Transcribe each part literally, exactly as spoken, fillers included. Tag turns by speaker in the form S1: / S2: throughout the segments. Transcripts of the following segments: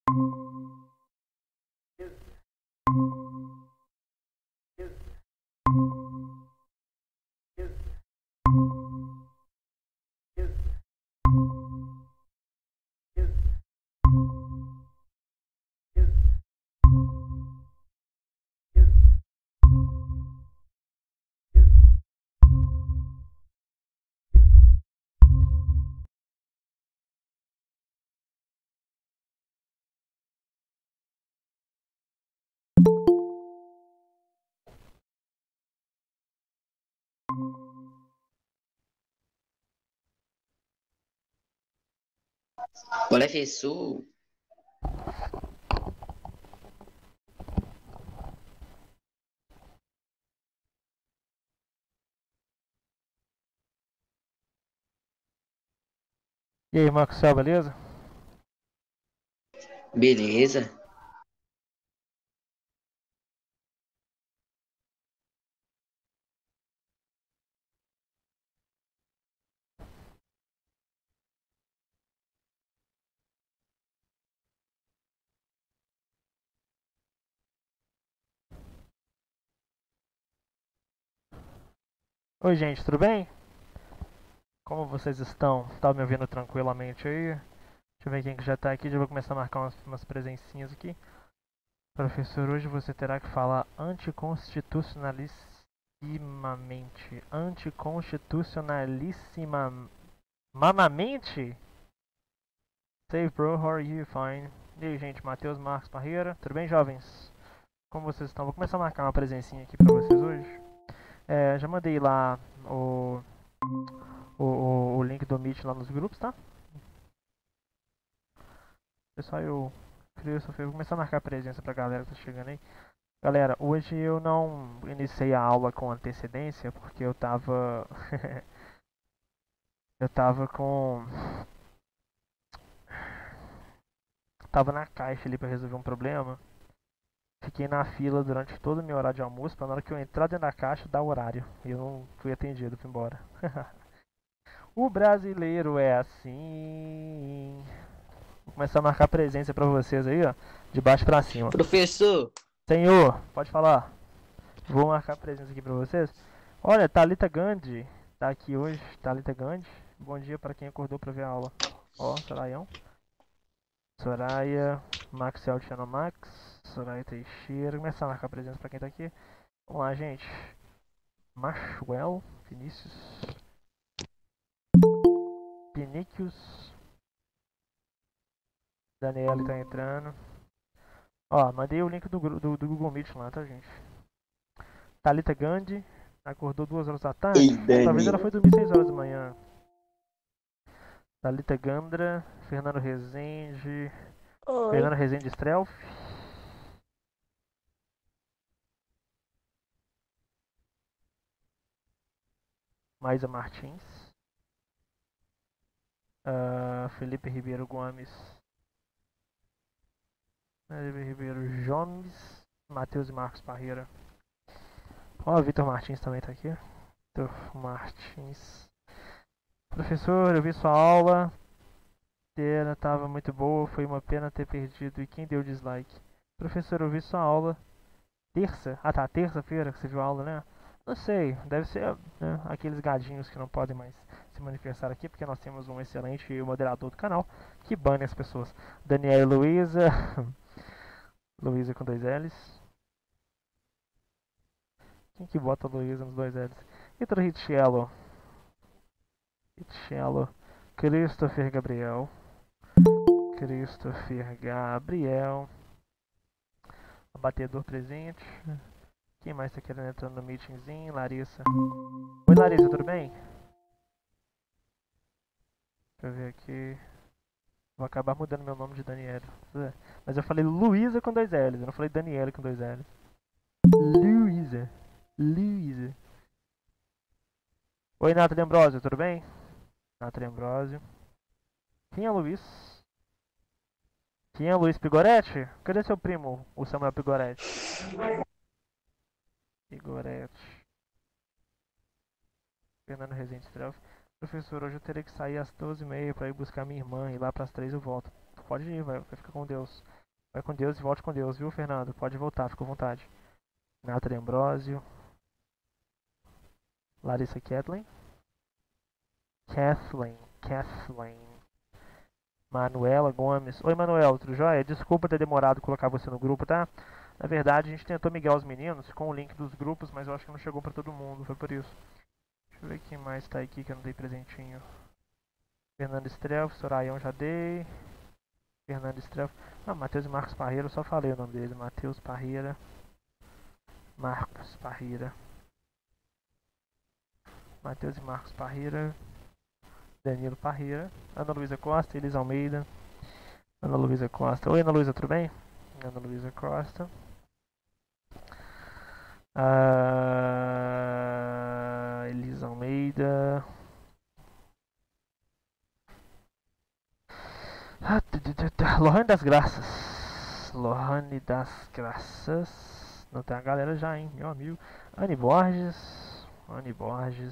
S1: Professor,
S2: E aí, Maxwell, beleza?
S1: beleza?
S2: Oi, gente, tudo bem? Como vocês estão? Tá me ouvindo tranquilamente aí? Deixa eu ver quem que já tá aqui, já vou começar a marcar umas, umas presencinhas aqui. Professor, hoje você terá que falar anticonstitucionalissimamente. Anticonstitucionalissimamente? Save bro, how are you? Fine. E aí, gente, Matheus Marcos Parreira. Tudo bem, jovens? Como vocês estão? Vou começar a marcar uma presencinha aqui pra vocês hoje. É, já mandei lá o, o, o, o link do Meet lá nos grupos, tá? Pessoal, eu Christopher, vou começar a marcar presença pra galera que tá chegando aí. Galera, hoje eu não iniciei a aula com antecedência porque eu tava. eu tava com. Tava na caixa ali pra resolver um problema. Fiquei na fila durante todo o meu horário de almoço pra na hora que eu entrar dentro da caixa dar o horário. E eu não fui atendido, fui embora. O brasileiro é assim. Vou começar a marcar presença pra vocês aí, ó. De baixo pra cima.
S1: Professor,
S2: Senhor, pode falar. Vou marcar presença aqui pra vocês. Olha, Thalita Gandhi tá aqui hoje. Thalita Gandhi. Bom dia para quem acordou pra ver a aula. Ó, Soraião. Soraya, Maxel Max, Soraya Teixeira. Vou começar a marcar presença pra quem tá aqui. Vamos lá, gente. Maxwell, Vinícius, Vinícius. Daniela tá entrando. Ó, mandei o link do, do, do Google Meet lá, tá, gente? Thalita Gandhi acordou duas horas da tarde.
S1: ei,
S2: Talvez
S1: Dani.
S2: ela foi dormir seis horas da manhã. Thalita Gandra, Fernando Rezende,
S1: Oi.
S2: Fernando Rezende Strelf. Maísa Martins. Uh, Felipe Ribeiro Gomes. Felipe Ribeiro Jones. Matheus e Marcos Parreira. Ó, o Vitor Martins também tá aqui. Vitor Martins. Professor, eu vi sua aula. Ela tava muito boa, foi uma pena ter perdido. E quem deu dislike? Professor, eu vi sua aula. Terça? Ah tá, terça-feira que você viu a aula, né? Não sei, deve ser né, aqueles gadinhos que não podem mais se manifestar aqui, porque nós temos um excelente moderador do canal que bane as pessoas. Daniela Luiza. Luiza com dois L's. Quem que bota Luiza nos dois L's? Vitor Richello. Richello. Christopher Gabriel. Christopher Gabriel. Abatedor presente. Quem mais tá querendo entrar no meetingzinho? Larissa. Oi Larissa, tudo bem? Deixa eu ver aqui. Vou acabar mudando meu nome de Daniela. Mas eu falei Luísa com dois L's, eu não falei Daniela com dois L's. Luísa. Luísa. Oi Nathalie Ambrosio, tudo bem? Nathalie Ambrosio. Quem é Luiz? Quem é Luiz Pigoretti? Cadê seu primo, o Samuel Pigoretti? Pigoretti. Fernando Rezende Strelf. Professor, hoje eu terei que sair às doze e meia pra ir buscar minha irmã e lá pras três eu volto. Pode ir, vai, vai ficar com Deus. Vai com Deus e volte com Deus, viu, Fernando? Pode voltar, fica à vontade. Nathalie Ambrosio. Larissa Kathleen. Kathleen. Kathleen. Manuela Gomes. Oi, Manuela, tudo jóia? Desculpa ter demorado colocar você no grupo, tá? Na verdade, a gente tentou miguar os meninos com o link dos grupos, mas eu acho que não chegou pra todo mundo, foi por isso. Deixa eu ver quem mais tá aqui que eu não dei presentinho. Fernando Estrelfo, Soraião já dei. Fernando Estrelfo. Ah, Matheus e Marcos Parreira, eu só falei o nome deles. Matheus Parreira. Marcos Parreira. Matheus e Marcos Parreira. Danilo Parreira. Ana Luísa Costa, Elisa Almeida. Ana Luísa Costa. Oi, Ana Luísa, tudo bem? Ana Luísa Costa. Ah, Elisa Almeida. Ah, Lohane das Graças. Lohane das Graças. Não tem a galera já, hein, meu amigo. Anne Borges. Anne Borges.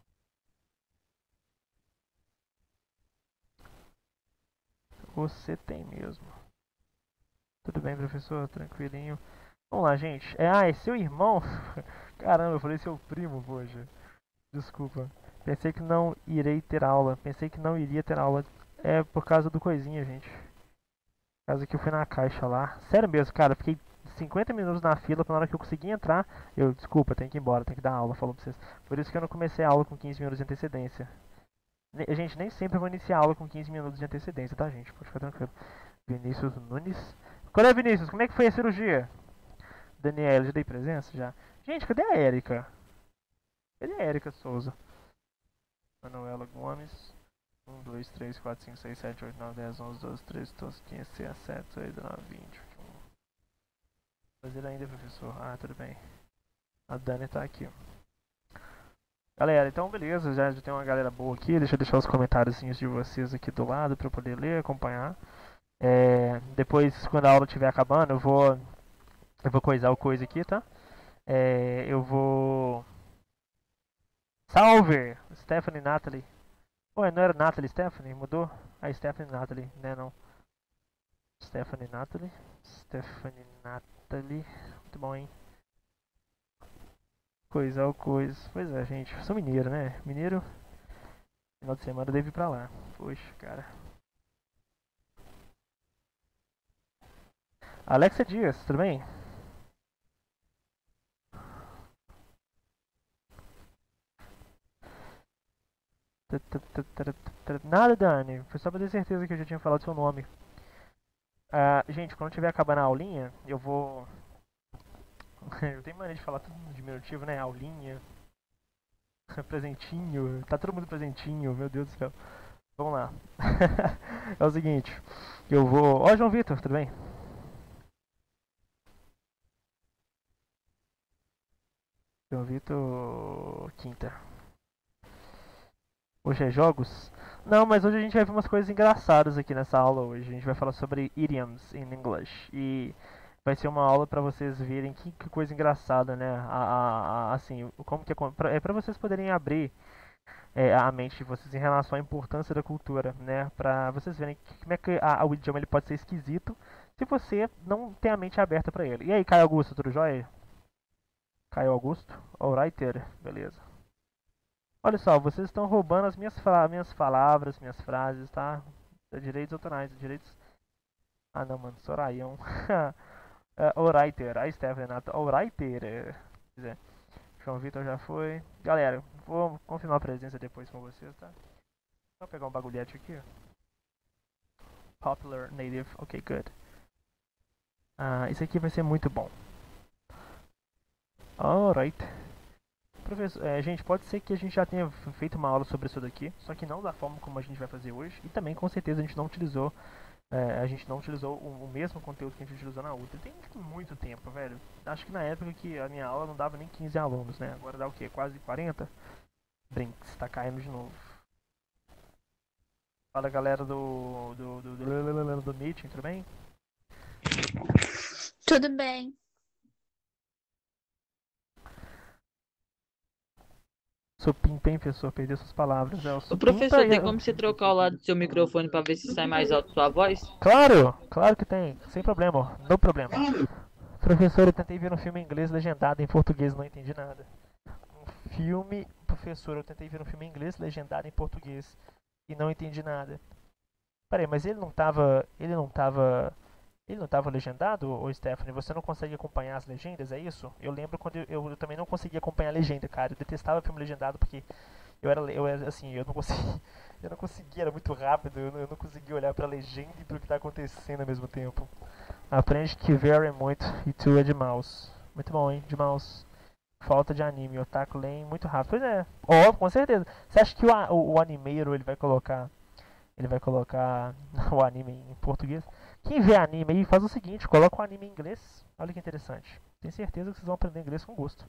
S2: Você tem mesmo. Tudo bem, professor? Tranquilinho. Vamos lá, gente. É, ah, é seu irmão? Caramba, eu falei seu primo, poxa. Desculpa. Pensei que não irei ter aula. Pensei que não iria ter aula. É por causa do coisinha, gente. Por causa que eu fui na caixa lá. Sério mesmo, cara. Fiquei cinquenta minutos na fila pra na hora que eu consegui entrar. Eu, desculpa, tenho que ir embora, tenho que dar aula, falou pra vocês. Por isso que eu não comecei a aula com quinze minutos de antecedência. Ne gente, nem sempre eu vou iniciar a aula com quinze minutos de antecedência, tá, gente? Pode ficar tranquilo. Vinícius Nunes. Qual é, Vinícius? Como é que foi a cirurgia? Daniela, já dei presença? Já. Gente, cadê a Érica? Cadê a Érica Souza? Manuela Gomes. um, dois, três, quatro, cinco, seis, sete, oito, nove, dez, onze, doze, treze, quatorze, quinze, dezesseis, dezessete, dezoito, dezenove, vinte, vinte e um. Fazer ainda, professor. Ah, tudo bem. A Dani tá aqui. Galera, então beleza, já, já tem uma galera boa aqui. Deixa eu deixar os comentários de vocês aqui do lado pra eu poder ler, acompanhar. É, depois, quando a aula estiver acabando, eu vou eu vou coisar o coisa aqui, tá? É, eu vou... Salve! Stephanie Natalie. Ué, não era Natalie Stephanie? Mudou? Ah, Stephanie Natalie, né não? Stephanie Natalie. Stephanie Natalie. Muito bom, hein? Coisar o coisa. Pois é, gente. Eu sou mineiro, né? Mineiro. Final de semana eu devo ir pra lá. Poxa, cara. Alexa Dias, tudo bem? Nada, Dani. Foi só pra ter certeza que eu já tinha falado seu nome. Uh, gente, quando tiver acabando a aulinha, eu vou... eu tenho mania de falar tudo no diminutivo, né? Aulinha. Presentinho. Tá todo mundo presentinho, meu Deus do céu. Vamos lá. É o seguinte. Eu vou... Ó, João Vitor, tudo bem? João Vitor... Quinta. Hoje é jogos? Não, mas hoje a gente vai ver umas coisas engraçadas aqui nessa aula hoje. A gente vai falar sobre idioms in English. E vai ser uma aula para vocês verem que, que coisa engraçada, né? A, a, a, assim, como que é, pra, é para vocês poderem abrir é, a mente de vocês em relação à importância da cultura, né? Para vocês verem que, como é que a, o idioma ele pode ser esquisito se você não tem a mente aberta para ele. E aí, Caio Augusto, tudo jóia? Caio Augusto? Alrighter, beleza. Olha só, vocês estão roubando as minhas, minhas palavras, minhas frases, tá? Direitos autorais, direitos... Ah não, mano, Soraião. uh, Oraiter, a Stephanie Nata, Oraiter. É. João Vitor já foi. Galera, vou confirmar a presença depois com vocês, tá? Vou pegar um bagulhete aqui. Popular Native, ok, good. Ah, isso aqui vai ser muito bom. Alright. Professor, é, gente, pode ser que a gente já tenha feito uma aula sobre isso daqui, só que não da forma como a gente vai fazer hoje, e também com certeza a gente não utilizou, é, a gente não utilizou o, o mesmo conteúdo que a gente utilizou na outra. Tem muito tempo, velho. Acho que na época que a minha aula não dava nem quinze alunos, né? Agora dá o quê? Quase quarenta? Brinks, tá caindo de novo. Fala galera do do, do, do, do meeting, tudo bem?
S3: Tudo bem.
S2: Supimpa, hein, pessoa? Perdeu suas palavras. É o
S3: Ô
S2: supimpa
S3: professor,
S2: e...
S3: tem como você trocar o lado do seu microfone pra ver se sai mais alto sua voz?
S2: Claro, claro que tem. Sem problema, ó. No problema. Professor, eu tentei ver um filme em inglês legendado em português, não entendi nada. Um filme... Professor, eu tentei ver um filme em inglês legendado em português e não entendi nada. Peraí, mas ele não tava... Ele não tava... Ele não tava legendado, ô Stephanie? Você não consegue acompanhar as legendas, é isso? Eu lembro quando eu, eu, eu também não conseguia acompanhar a legenda, cara. Eu detestava filme legendado porque eu era, eu era assim, eu não conseguia, eu não conseguia, era muito rápido, eu não, eu não conseguia olhar pra legenda e pro que tá acontecendo ao mesmo tempo. Aprende que Very é muito e tu é de mouse. Muito bom, hein, de mouse. Falta de anime, otaku lane muito rápido. Pois é, ó, com certeza. Você acha que o, a- o, o animeiro ele vai colocar, ele vai colocar o anime em português? Quem vê anime aí faz o seguinte, coloca o anime em inglês. Olha que interessante. Tenho certeza que vocês vão aprender inglês com gosto.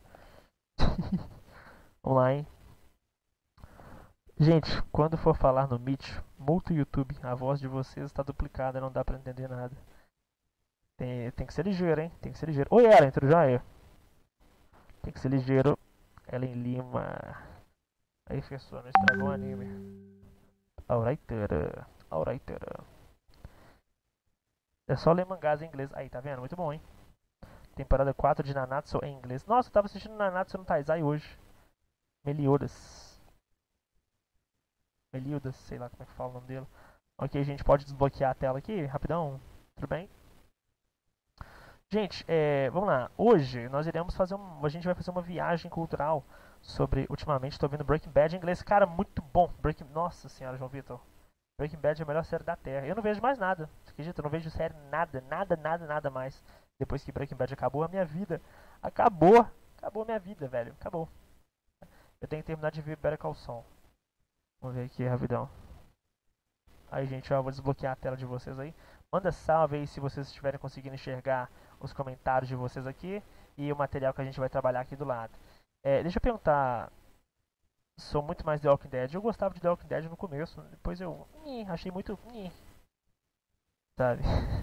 S2: Vamos lá, hein? Gente, quando for falar no Meet, multa o YouTube. A voz de vocês está duplicada, não dá pra entender nada. Tem, tem que ser ligeiro, hein? Tem que ser ligeiro. Oi, Ellen, tudo jóia? Tem que ser ligeiro. Ellen Lima. Aí, professor, não estragou o anime. Alrighter. Alrighter. É só ler mangás em inglês. Aí, tá vendo? Muito bom, hein? Temporada quatro de Nanatsu em inglês. Nossa, eu tava assistindo Nanatsu no Taizai hoje. Meliodas. Meliodas, sei lá como é que fala o nome dele. Ok, a gente pode desbloquear a tela aqui, rapidão. Tudo bem? Gente, é, vamos lá. Hoje nós iremos fazer um, a gente vai fazer uma viagem cultural sobre, ultimamente estou vendo Breaking Bad em inglês. Cara, muito bom. Breaking, nossa senhora, João Vitor. Breaking Bad é a melhor série da Terra. Eu não vejo mais nada. Você acredita? Eu não vejo série nada, nada, nada, nada mais. Depois que Breaking Bad acabou, a minha vida acabou. Acabou a minha vida, velho. Acabou. Eu tenho que terminar de ver Better Call Saul. Vamos ver aqui, rapidão. Aí, gente, ó, vou desbloquear a tela de vocês aí. Manda salve aí se vocês estiverem conseguindo enxergar os comentários de vocês aqui e o material que a gente vai trabalhar aqui do lado. É, deixa eu perguntar. Sou muito mais The Walking Dead. Eu gostava de The Walking Dead no começo, depois eu ih, achei muito. Ih, sabe?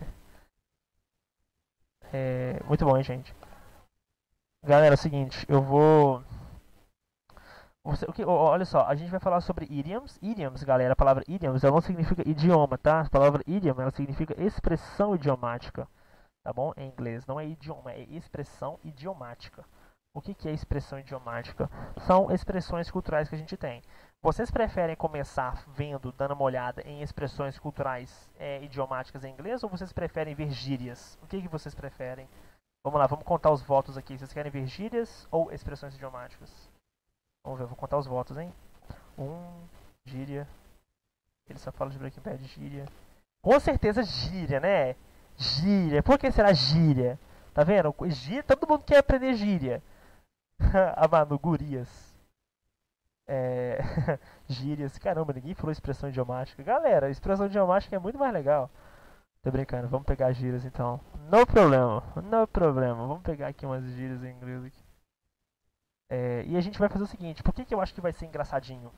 S2: É, muito bom, hein, gente. Galera, é o seguinte, eu vou. Você, o que, ó, olha só, a gente vai falar sobre idioms. Idioms, galera, a palavra idioms ela não significa idioma, tá? A palavra idiom ela significa expressão idiomática, tá bom? Em inglês, não é idioma, é expressão idiomática. O que, que é expressão idiomática? São expressões culturais que a gente tem. Vocês preferem começar vendo, dando uma olhada em expressões culturais é, idiomáticas em inglês ou vocês preferem ver gírias? O que, que vocês preferem? Vamos lá, vamos contar os votos aqui. Vocês querem ver gírias ou expressões idiomáticas? Vamos ver, eu vou contar os votos, hein? Um, gíria. Ele só fala de Breaking Bad, gíria. Com certeza gíria, né? Gíria. Por que será gíria? Tá vendo? Gíria, todo mundo quer aprender gíria. Ah, mano, gurias. É... Gírias. Caramba, ninguém falou expressão idiomática. Galera, expressão idiomática é muito mais legal. Tô brincando, vamos pegar gírias então. No problema, no problema. Vamos pegar aqui umas gírias em inglês aqui. É, e a gente vai fazer o seguinte, por que, que eu acho que vai ser engraçadinho?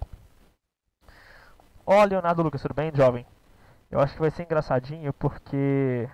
S2: Ó, oh, Leonardo Lucas, tudo bem, jovem? Eu acho que vai ser engraçadinho porque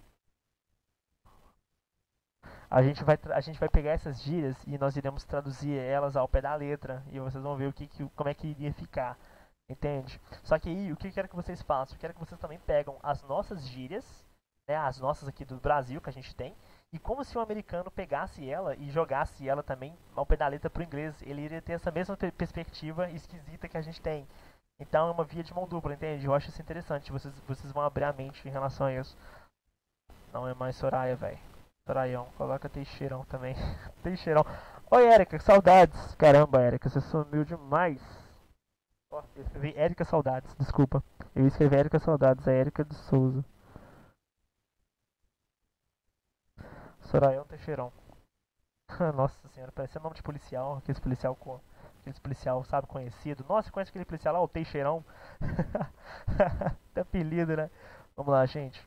S2: a gente vai, a gente vai pegar essas gírias e nós iremos traduzir elas ao pé da letra e vocês vão ver o que, que, como é que iria ficar, entende? Só que aí, o que eu quero que vocês façam? Eu quero que vocês também pegam as nossas gírias, né, as nossas aqui do Brasil que a gente tem, e como se um americano pegasse ela e jogasse ela também ao pé da letra pro inglês, ele iria ter essa mesma perspectiva esquisita que a gente tem. Então é uma via de mão dupla, entende? Eu acho isso interessante, vocês, vocês vão abrir a mente em relação a isso. Não é mais Soraya, velho. Soraião, coloca Teixeirão também. Teixeirão. Oi, Érica, saudades. Caramba, Érica, você sumiu demais. Ó, eu escrevi Érica Saudades, desculpa. Eu escrevi Érica Saudades, é Érica de Souza. Soraião Teixeirão. Nossa senhora, parece nome de policial, aqueles policial com. Aqueles policial, sabe, conhecido. Nossa, conhece aquele policial lá, o Teixeirão? Tem apelido, né? Vamos lá, gente.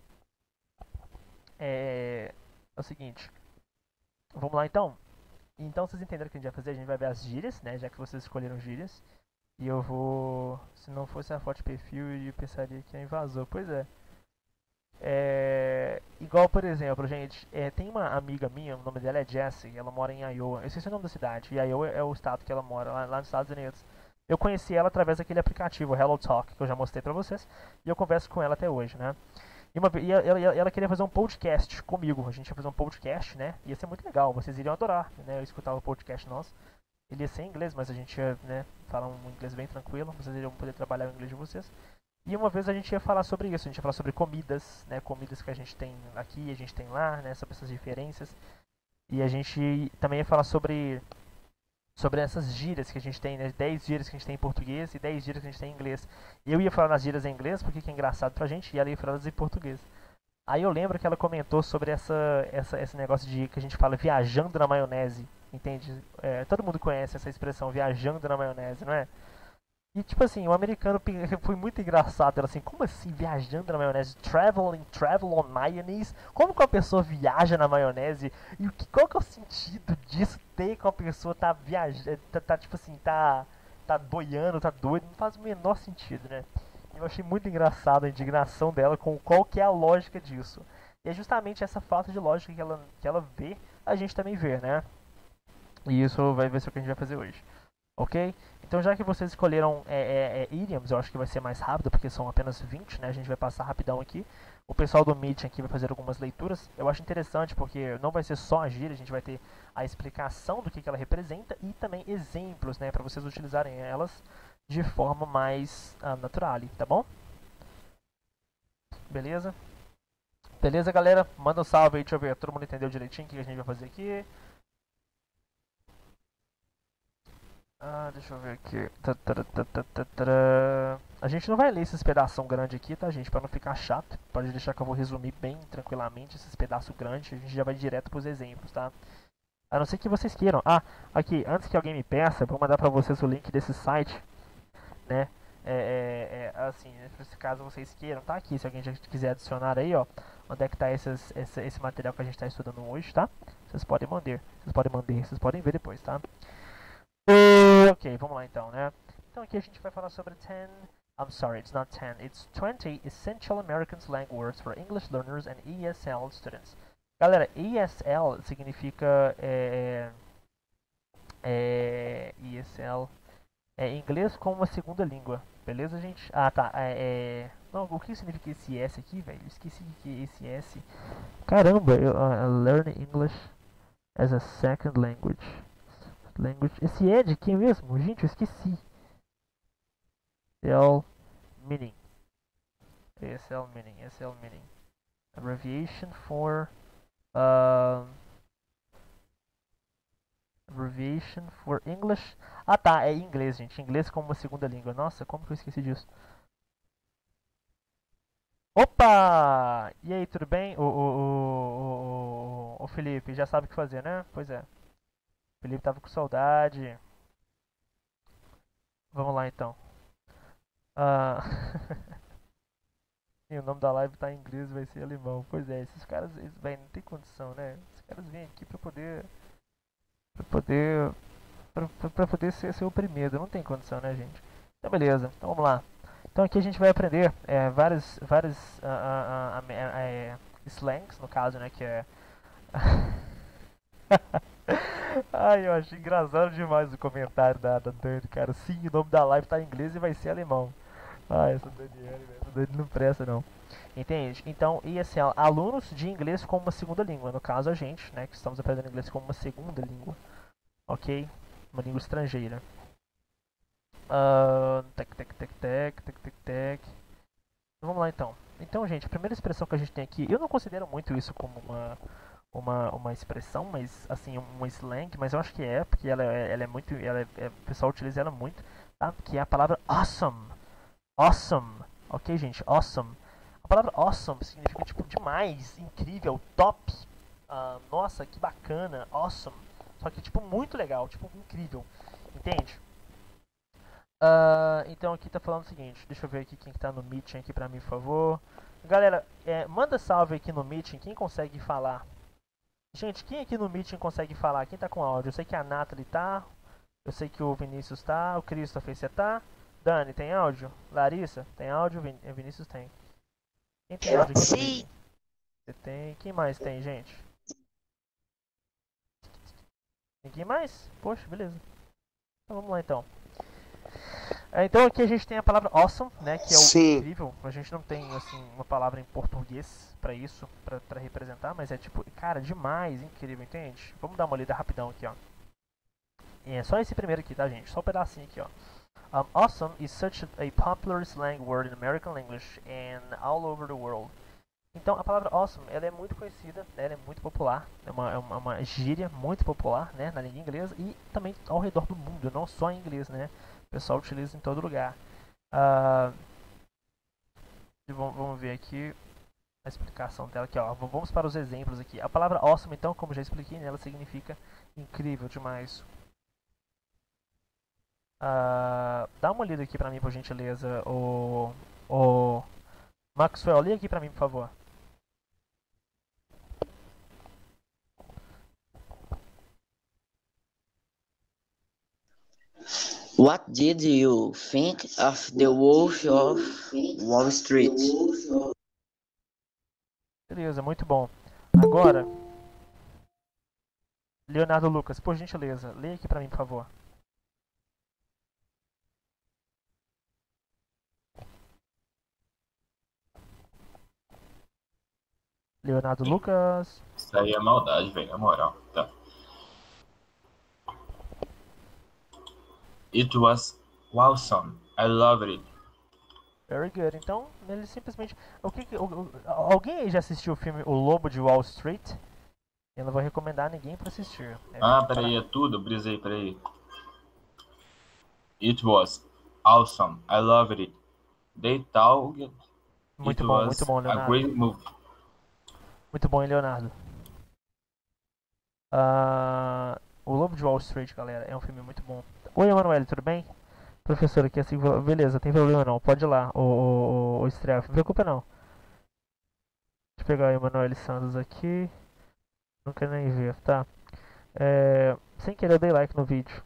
S2: É... é o seguinte. Vamos lá, então. Então, vocês entenderam o que a gente vai fazer? A gente vai ver as gírias, né? Já que vocês escolheram gírias. E eu vou... Se não fosse a foto de perfil, eu pensaria que é invasor. Pois é. É, igual, por exemplo, gente, é, tem uma amiga minha, o nome dela é Jessie, ela mora em Iowa. Eu esqueci o nome da cidade, e Iowa é o estado que ela mora, lá, lá nos Estados Unidos. Eu conheci ela através daquele aplicativo, Hello Talk, que eu já mostrei pra vocês, e eu converso com ela até hoje, né? E, uma, e ela, ela, ela queria fazer um podcast comigo, a gente ia fazer um podcast, né? Ia ser muito legal, vocês iriam adorar, né? Eu escutava o podcast nosso. Ele ia ser em inglês, mas a gente ia, né, falar um inglês bem tranquilo, vocês iriam poder trabalhar o inglês de vocês. E uma vez a gente ia falar sobre isso, a gente ia falar sobre comidas, né, comidas que a gente tem aqui, a gente tem lá, né, sobre essas diferenças. E a gente também ia falar sobre sobre essas gírias que a gente tem, né, dez gírias que a gente tem em português e dez gírias que a gente tem em inglês. Eu ia falar nas gírias em inglês, porque que é engraçado pra gente, e ela ia falar elas em português. Aí eu lembro que ela comentou sobre essa, essa, esse negócio de que a gente fala viajando na maionese, entende? É, todo mundo conhece essa expressão, viajando na maionese, não é? E tipo assim, o americano foi muito engraçado. Ela assim, como assim viajando na maionese? Traveling, travel on mayonnaise? Como que uma pessoa viaja na maionese? E o que, qual que é o sentido disso ter que uma pessoa tá viajando, tá, tá tipo assim, tá, tá boiando, tá doido? Não faz o menor sentido, né? Eu achei muito engraçado a indignação dela com qual que é a lógica disso. E é justamente essa falta de lógica que ela, que ela vê, a gente também vê, né? E isso vai ver se é o que a gente vai fazer hoje. Ok? Então já que vocês escolheram é, é, é, idioms, eu acho que vai ser mais rápido, porque são apenas vinte, né? A gente vai passar rapidão aqui. O pessoal do Meet aqui vai fazer algumas leituras. Eu acho interessante porque não vai ser só a gíria, a gente vai ter a explicação do que, que ela representa e também exemplos, né? Para vocês utilizarem elas de forma mais uh, natural, tá bom? Beleza? Beleza, galera? Manda um salve aí, deixa eu ver. Todo mundo entendeu direitinho o que a gente vai fazer aqui? Ah, deixa eu ver aqui. A gente não vai ler esses pedaços grandes aqui, tá, gente? Pra não ficar chato. Pode deixar que eu vou resumir bem tranquilamente esses pedaços grandes. A gente já vai direto pros exemplos, tá? A não ser que vocês queiram. Ah, aqui, antes que alguém me peça, eu vou mandar pra vocês o link desse site, né? É, é, é assim, nesse caso vocês queiram, tá aqui. Se alguém já quiser adicionar aí, ó, onde é que tá esses, esse, esse material que a gente tá estudando hoje, tá? Vocês podem mandar. Vocês podem mandar, vocês podem ver depois, tá? Ok, vamos lá então, né? Então aqui a gente vai falar sobre ten, I'm sorry, it's not ten, it's twenty Essential American Slang Words for English Learners and E S L Students. Galera, E S L significa é, é, E S L é inglês como uma segunda língua, beleza, gente? Ah, tá, é, é não, o que significa esse S aqui, velho? Esqueci o que é esse S. Caramba, eu, uh, learn English as a second language. Language. Esse é de quem mesmo? Gente, eu esqueci. E S L meaning. E S L meaning. E S L meaning. Abbreviation for. Uh, abbreviation for English. Ah tá, é inglês, gente. Inglês como uma segunda língua. Nossa, como que eu esqueci disso? Opa! E aí, tudo bem? O, o, o, o, o Felipe já sabe o que fazer, né? Pois é. O Felipe tava com saudade. Vamos lá então. Ah. E o nome da live tá em inglês, vai ser alemão. Pois é, esses caras, eles, véi, não tem condição, né? Esses caras vêm aqui pra poder. Pra poder. Pra, pra, pra poder ser, ser oprimido. Não tem condição, né, gente? Então, beleza. Então, vamos lá. Então, aqui a gente vai aprender é, vários, vários uh, uh, uh, uh, uh, slangs, no caso, né? Que é. Ai, eu achei engraçado demais o comentário da, da Dani, cara. Sim, o nome da live tá em inglês e vai ser alemão. Ah, essa Daniela, essa Dani não presta não. Entende? Então, E S L, alunos de inglês como uma segunda língua. No caso, a gente, né, que estamos aprendendo inglês como uma segunda língua. Ok? Uma língua estrangeira. Uh, tec, tec, tec, tec, tec, tec, tec. Vamos lá, então. Então, gente, a primeira expressão que a gente tem aqui, eu não considero muito isso como uma, uma, uma expressão, mas, assim, um slang, mas eu acho que é, porque ela, é- ela é muito, ela é, é- o pessoal utiliza ela muito, tá? Que é a palavra awesome. Awesome. Ok, gente? Awesome. A palavra awesome significa tipo demais, incrível, top. Ah, nossa, que bacana, awesome. Só que tipo muito legal, tipo incrível. Entende? Ah, então aqui tá falando o seguinte, deixa eu ver aqui quem que tá no Meeting aqui pra mim, por favor. Galera, é, manda salve aqui no Meeting, quem consegue falar. Gente, quem aqui no Meeting consegue falar? Quem tá com áudio? Eu sei que a Nathalie tá, eu sei que o Vinícius tá, o Christopher você tá. Dani, tem áudio? Larissa, tem áudio? Vin Vinícius tem. Quem tem áudio aqui no
S1: Sim.
S2: meeting? Você tem. Quem mais tem, gente? Ninguém mais? Poxa, beleza. Então vamos lá então. É, então aqui a gente tem a palavra awesome, né, que é o
S4: Sim.
S2: incrível. A gente não tem assim uma palavra em português pra isso, pra, pra representar, mas é tipo, cara, demais, incrível, entende? Vamos dar uma lida rapidão aqui, ó. E é só esse primeiro aqui, tá, gente? Só um pedacinho aqui, ó. Um, awesome is such a popular slang word in American English and all over the world. Então a palavra awesome, ela é muito conhecida, né, ela é muito popular, é uma, é uma, uma gíria muito popular, né, na língua inglesa e também ao redor do mundo, não só em inglês, né? O pessoal utiliza em todo lugar. Uh, vamos, vamos ver aqui a explicação dela aqui, ó. Vamos para os exemplos aqui. A palavra awesome, então, como já expliquei, né, ela significa incrível demais. Uh, dá uma lida aqui pra mim, por gentileza, o, o Maxwell, lê aqui pra mim, por favor.
S1: What did you think of the Wolf of Wall Street?
S2: Beleza, muito bom. Agora, Leonardo Lucas, por gentileza, lê aqui pra mim, por favor. Leonardo Lucas.
S5: Isso aí é maldade, velho, na moral. Tá. It was awesome. I loved it.
S2: Very good. Então, ele simplesmente. O que, o, o, alguém aí já assistiu o filme O Lobo de Wall Street? Eu não vou recomendar ninguém pra assistir. É,
S5: Ah, peraí, é tudo? Brisei, peraí. It was awesome. I loved it. They talked.
S2: Muito
S5: It
S2: bom,
S5: was
S2: muito bom,
S5: a
S2: Leonardo.
S5: great movie.
S2: Muito bom, hein, Leonardo. Uh, o Lobo de Wall Street, galera, é um filme muito bom. Oi, Emanuele, tudo bem? Professor aqui assim, beleza, tem problema não, pode ir lá, o, o, o estreia, não se preocupa não. Deixa eu pegar o Emanuele Santos aqui. Não quero nem ver, tá? É, sem querer eu dei like no vídeo.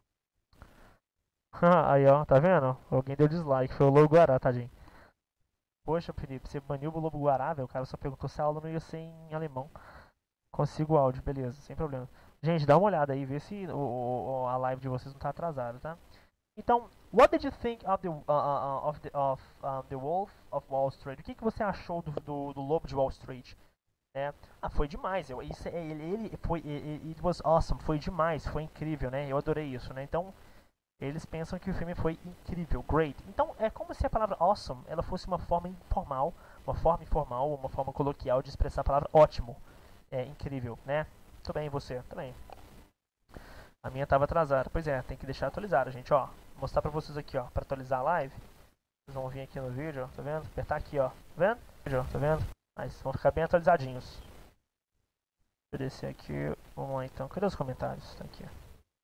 S2: Aí ó, tá vendo? Alguém deu dislike, foi o Lobo Guará, tadinho. Poxa, Felipe, você baniu o Lobo Guará, velho? O cara só perguntou se a aula não ia ser em alemão. Consigo o áudio, beleza, sem problema. Gente, dá uma olhada aí, vê se o, o, a live de vocês não tá atrasada, tá? Então, what did you think of the, uh, uh, of the, of, uh, the Wolf of Wall Street? O que, que você achou do, do, do Lobo de Wall Street? É, ah, foi demais. Eu, isso, ele, ele foi, it was awesome. Foi demais, foi incrível, né? Eu adorei isso, né? Então, eles pensam que o filme foi incrível, great. Então, é como se a palavra awesome ela fosse uma forma informal, uma forma informal, uma forma coloquial de expressar a palavra ótimo. É incrível, né? Tudo bem, você também. A minha tava atrasada. Pois é, tem que deixar atualizada, gente, ó. Vou mostrar pra vocês aqui, ó, pra atualizar a live. Vocês vão vir aqui no vídeo, ó, tá vendo? Apertar aqui, ó. Tá vendo? Vídeo, tá vendo? Mas vão ficar bem atualizadinhos. Deixa eu descer aqui. Vamos lá então. Cadê os comentários? Tá aqui.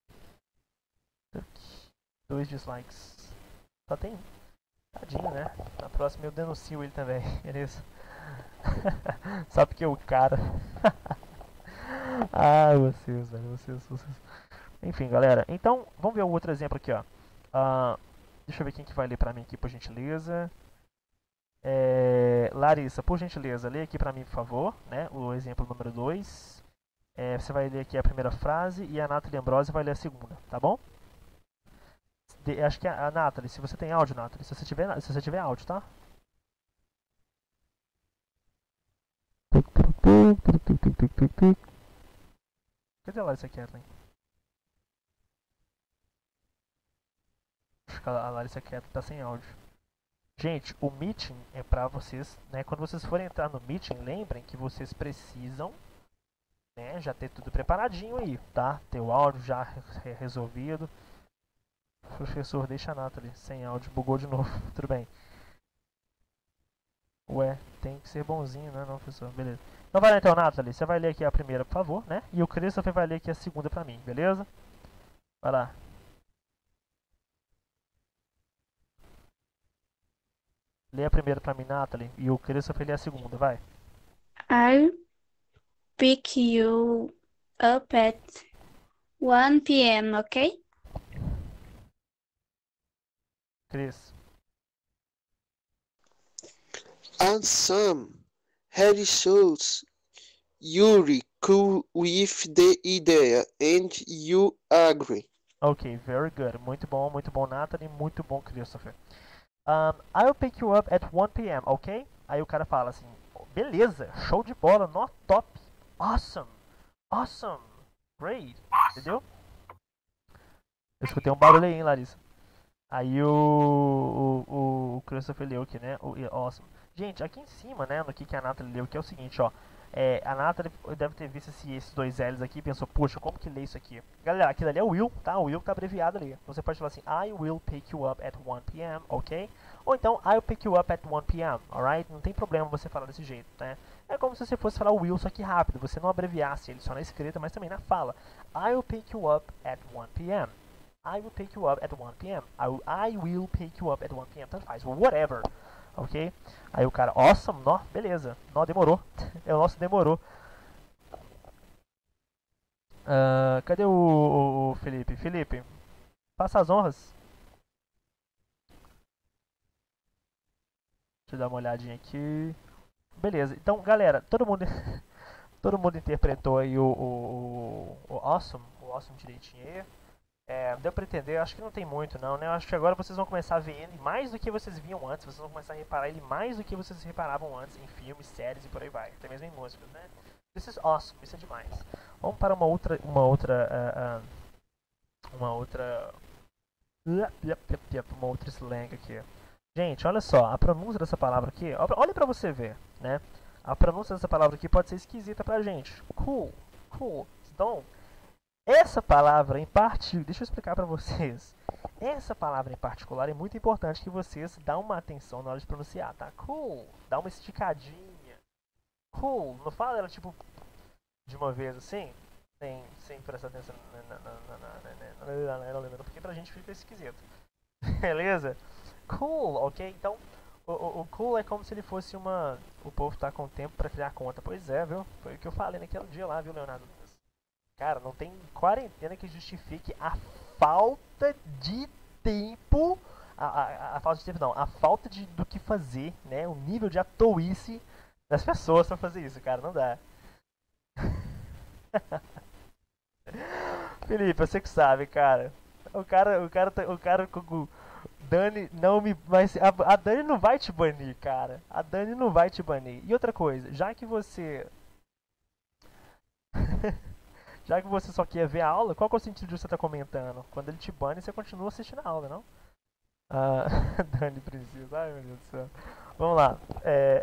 S2: Dois dislikes. Só tem um. Tadinho, né? Na próxima eu denuncio ele também. Beleza? Só porque o cara. Ah, vocês, velho. Vocês, vocês. Enfim, galera. Então, vamos ver o outro exemplo aqui, ó. Uh, deixa eu ver quem que vai ler pra mim aqui, por gentileza. É, Larissa, por gentileza, lê aqui pra mim, por favor, né, o exemplo número dois. É, você vai ler aqui a primeira frase e a Nathalie Ambrose vai ler a segunda, tá bom? De, acho que a, a Nathalie, se você tem áudio, Nathalie, se você tiver, se você tiver áudio, tá? Cadê a Larissa Kathleen? Acho que a Larissa Kathleen tá sem áudio. Gente, o meeting é pra vocês, né? Quando vocês forem entrar no meeting, lembrem que vocês precisam, né, já ter tudo preparadinho aí, tá? Ter o áudio já re resolvido. Professor, deixa a Nathalie sem áudio, bugou de novo, tudo bem. Ué, tem que ser bonzinho, né, não, professor? Beleza. Então vai lá então, Nathalie, você vai ler aqui a primeira, por favor, né? E o Christopher vai ler aqui a segunda pra mim, beleza? Vai lá. Lê a primeira pra mim, Nathalie, e o Christopher lê a segunda, vai.
S6: I'll pick you up at one p m, ok?
S2: Cris.
S4: and some Harry shows Yuri cool with the idea, and you agree.
S2: Ok, very good. Muito bom, muito bom, Natalie. Muito bom, Christopher. Um, I'll pick you up at one p m, ok? Aí o cara fala assim, beleza, show de bola, nó top, awesome, awesome, great, entendeu? Eu escutei um barulho aí, hein, Larissa. Aí o, o, o Christopher leu aqui, né? O awesome. Gente, aqui em cima, né, no que, que a Natalie leu, que é o seguinte, ó. É, a Natalie deve ter visto esse, esses dois L's aqui e pensou, poxa, como que lê isso aqui? Galera, aquilo ali é o will, tá? O will tá abreviado ali. Você pode falar assim, I will pick you up at one p m, ok? Ou então, I'll pick you up at one p m, alright? Não tem problema você falar desse jeito, né? É como se você fosse falar o will, só que rápido. Você não abreviasse ele só na escrita, mas também na fala. I'll pick you up at one p m. I will pick you up at one p m. I will, I will pick you up at one p m. Tanto faz, whatever. Ok? Aí o cara, awesome, nó, beleza. Nó, demorou. É o nosso demorou. Uh, cadê o, o, o Felipe? Felipe, passa as honras. Deixa eu dar uma olhadinha aqui. Beleza, então galera, todo mundo todo mundo interpretou aí o, o, o, o awesome, o awesome direitinho aí. É, deu pra entender, acho que não tem muito não, né? Eu acho que agora vocês vão começar a ver ele mais do que vocês viam antes, vocês vão começar a reparar ele mais do que vocês reparavam antes em filmes, séries e por aí vai, até mesmo em músicas, né? This is awesome, isso é demais. Vamos para uma outra, uma outra, uh, uh, uma outra, uma outra slang aqui. Gente, olha só, a pronúncia dessa palavra aqui, olha pra você ver, né? A pronúncia dessa palavra aqui pode ser esquisita pra gente. Cool, cool. Então, essa palavra em parte, deixa eu explicar pra vocês. Essa palavra em particular é muito importante que vocês dão uma atenção na hora de pronunciar, tá? Cool, dá uma esticadinha. Cool, não fala ela tipo de uma vez assim, sem, sem prestar atenção, porque pra gente fica esquisito. Beleza? Cool, ok? Então, o, o, o cool é como se ele fosse uma... O povo tá com tempo pra criar conta. Pois é, viu? Foi o que eu falei naquele dia lá, viu, Leonardo? Cara, não tem quarentena que justifique a falta de tempo... A, a, a falta de tempo não, a falta de, do que fazer, né? O nível de atoice das pessoas pra fazer isso, cara. Não dá. Felipe, você que sabe, cara. O cara, o cara, o cara... O, Dani não me... Mas a, a Dani não vai te banir, cara. A Dani não vai te banir. E outra coisa, já que você... já que você só quer ver a aula, qual que é o sentido de você estar tá comentando? Quando ele te bane, você continua assistindo a aula, não? Ah, Dani precisa. Ai, meu Deus do céu. Vamos lá. É...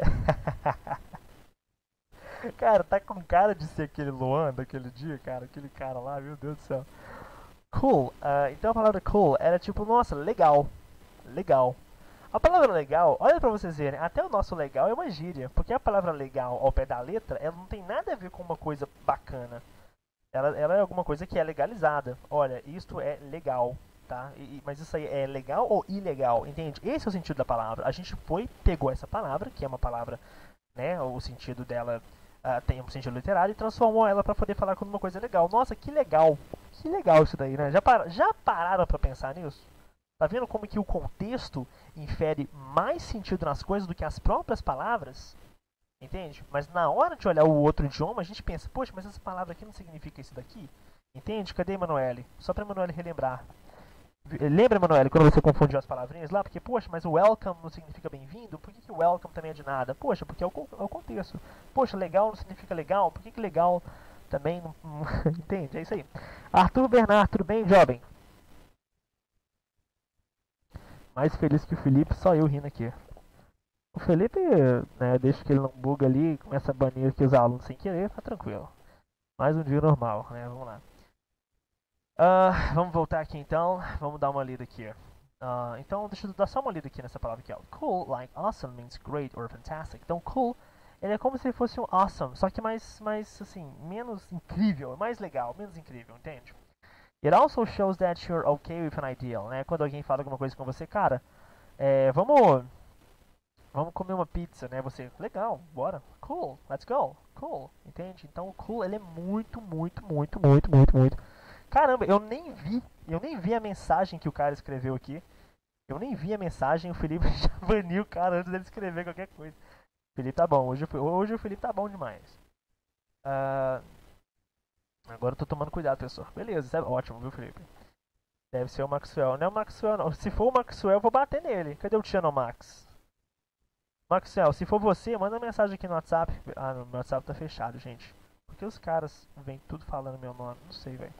S2: cara, tá com cara de ser aquele Luan daquele dia, cara. Aquele cara lá, meu Deus do céu. Cool. Uh, então a palavra cool era tipo, nossa, legal. Legal. A palavra legal, olha pra vocês verem, até o nosso legal é uma gíria. Porque a palavra legal ao pé da letra, ela não tem nada a ver com uma coisa bacana. Ela, ela é alguma coisa que é legalizada. Olha, isto é legal, tá? E, mas isso aí é legal ou ilegal, entende? Esse é o sentido da palavra. A gente foi, pegou essa palavra, que é uma palavra, né, o sentido dela uh, tem um sentido literário, e transformou ela pra poder falar como uma coisa legal. Nossa, que legal! Que legal isso daí, né? Já, par já pararam pra pensar nisso? Tá vendo como que o contexto infere mais sentido nas coisas do que as próprias palavras? Entende? Mas na hora de olhar o outro idioma, a gente pensa, poxa, mas essa palavra aqui não significa isso daqui? Entende? Cadê Emanuele? Só pra Emanuele relembrar. Lembra, Emanuele, quando você confundiu as palavrinhas lá? Porque, poxa, mas o welcome não significa bem-vindo? Por que, que o welcome também é de nada? Poxa, porque é o, é o contexto. Poxa, legal não significa legal? Por que, que legal também não... Entende? É isso aí. Arthur Bernard, tudo bem, jovem? Mais feliz que o Felipe, só eu rindo aqui. O Felipe, né, deixa que ele não buga ali e começa a banir aqui os alunos sem querer, tá tranquilo. Mais um dia normal, né? Vamos lá. Uh, vamos voltar aqui então, vamos dar uma lida aqui. Uh, então, deixa eu dar só uma lida aqui nessa palavra aqui, ó. Cool, like awesome, means great or fantastic. Então, cool, ele é como se fosse um awesome, só que mais, mais assim, menos incrível, mais legal, menos incrível, entende? It also shows that you're okay with an ideal, né? Quando alguém fala alguma coisa com você, cara, é, vamos, vamos comer uma pizza, né? Você, legal, bora, cool, let's go, cool, entende? Então, o cool, ele é muito, muito, muito, muito, muito, muito. Caramba, eu nem vi, eu nem vi a mensagem que o cara escreveu aqui. Eu nem vi a mensagem, o Felipe já baniu o cara antes dele escrever qualquer coisa. Felipe tá bom. Hoje, hoje o Felipe tá bom demais. Uh, agora eu tô tomando cuidado, professor. Beleza, isso é ótimo, viu, Felipe? Deve ser o Maxwell. Não é o Maxwell, não. Se for o Maxwell, eu vou bater nele. Cadê o Tiano Max? Maxwell, se for você, manda mensagem aqui no WhatsApp. Ah, no meu WhatsApp tá fechado, gente. Porque os caras vêm tudo falando meu nome. Não sei, velho.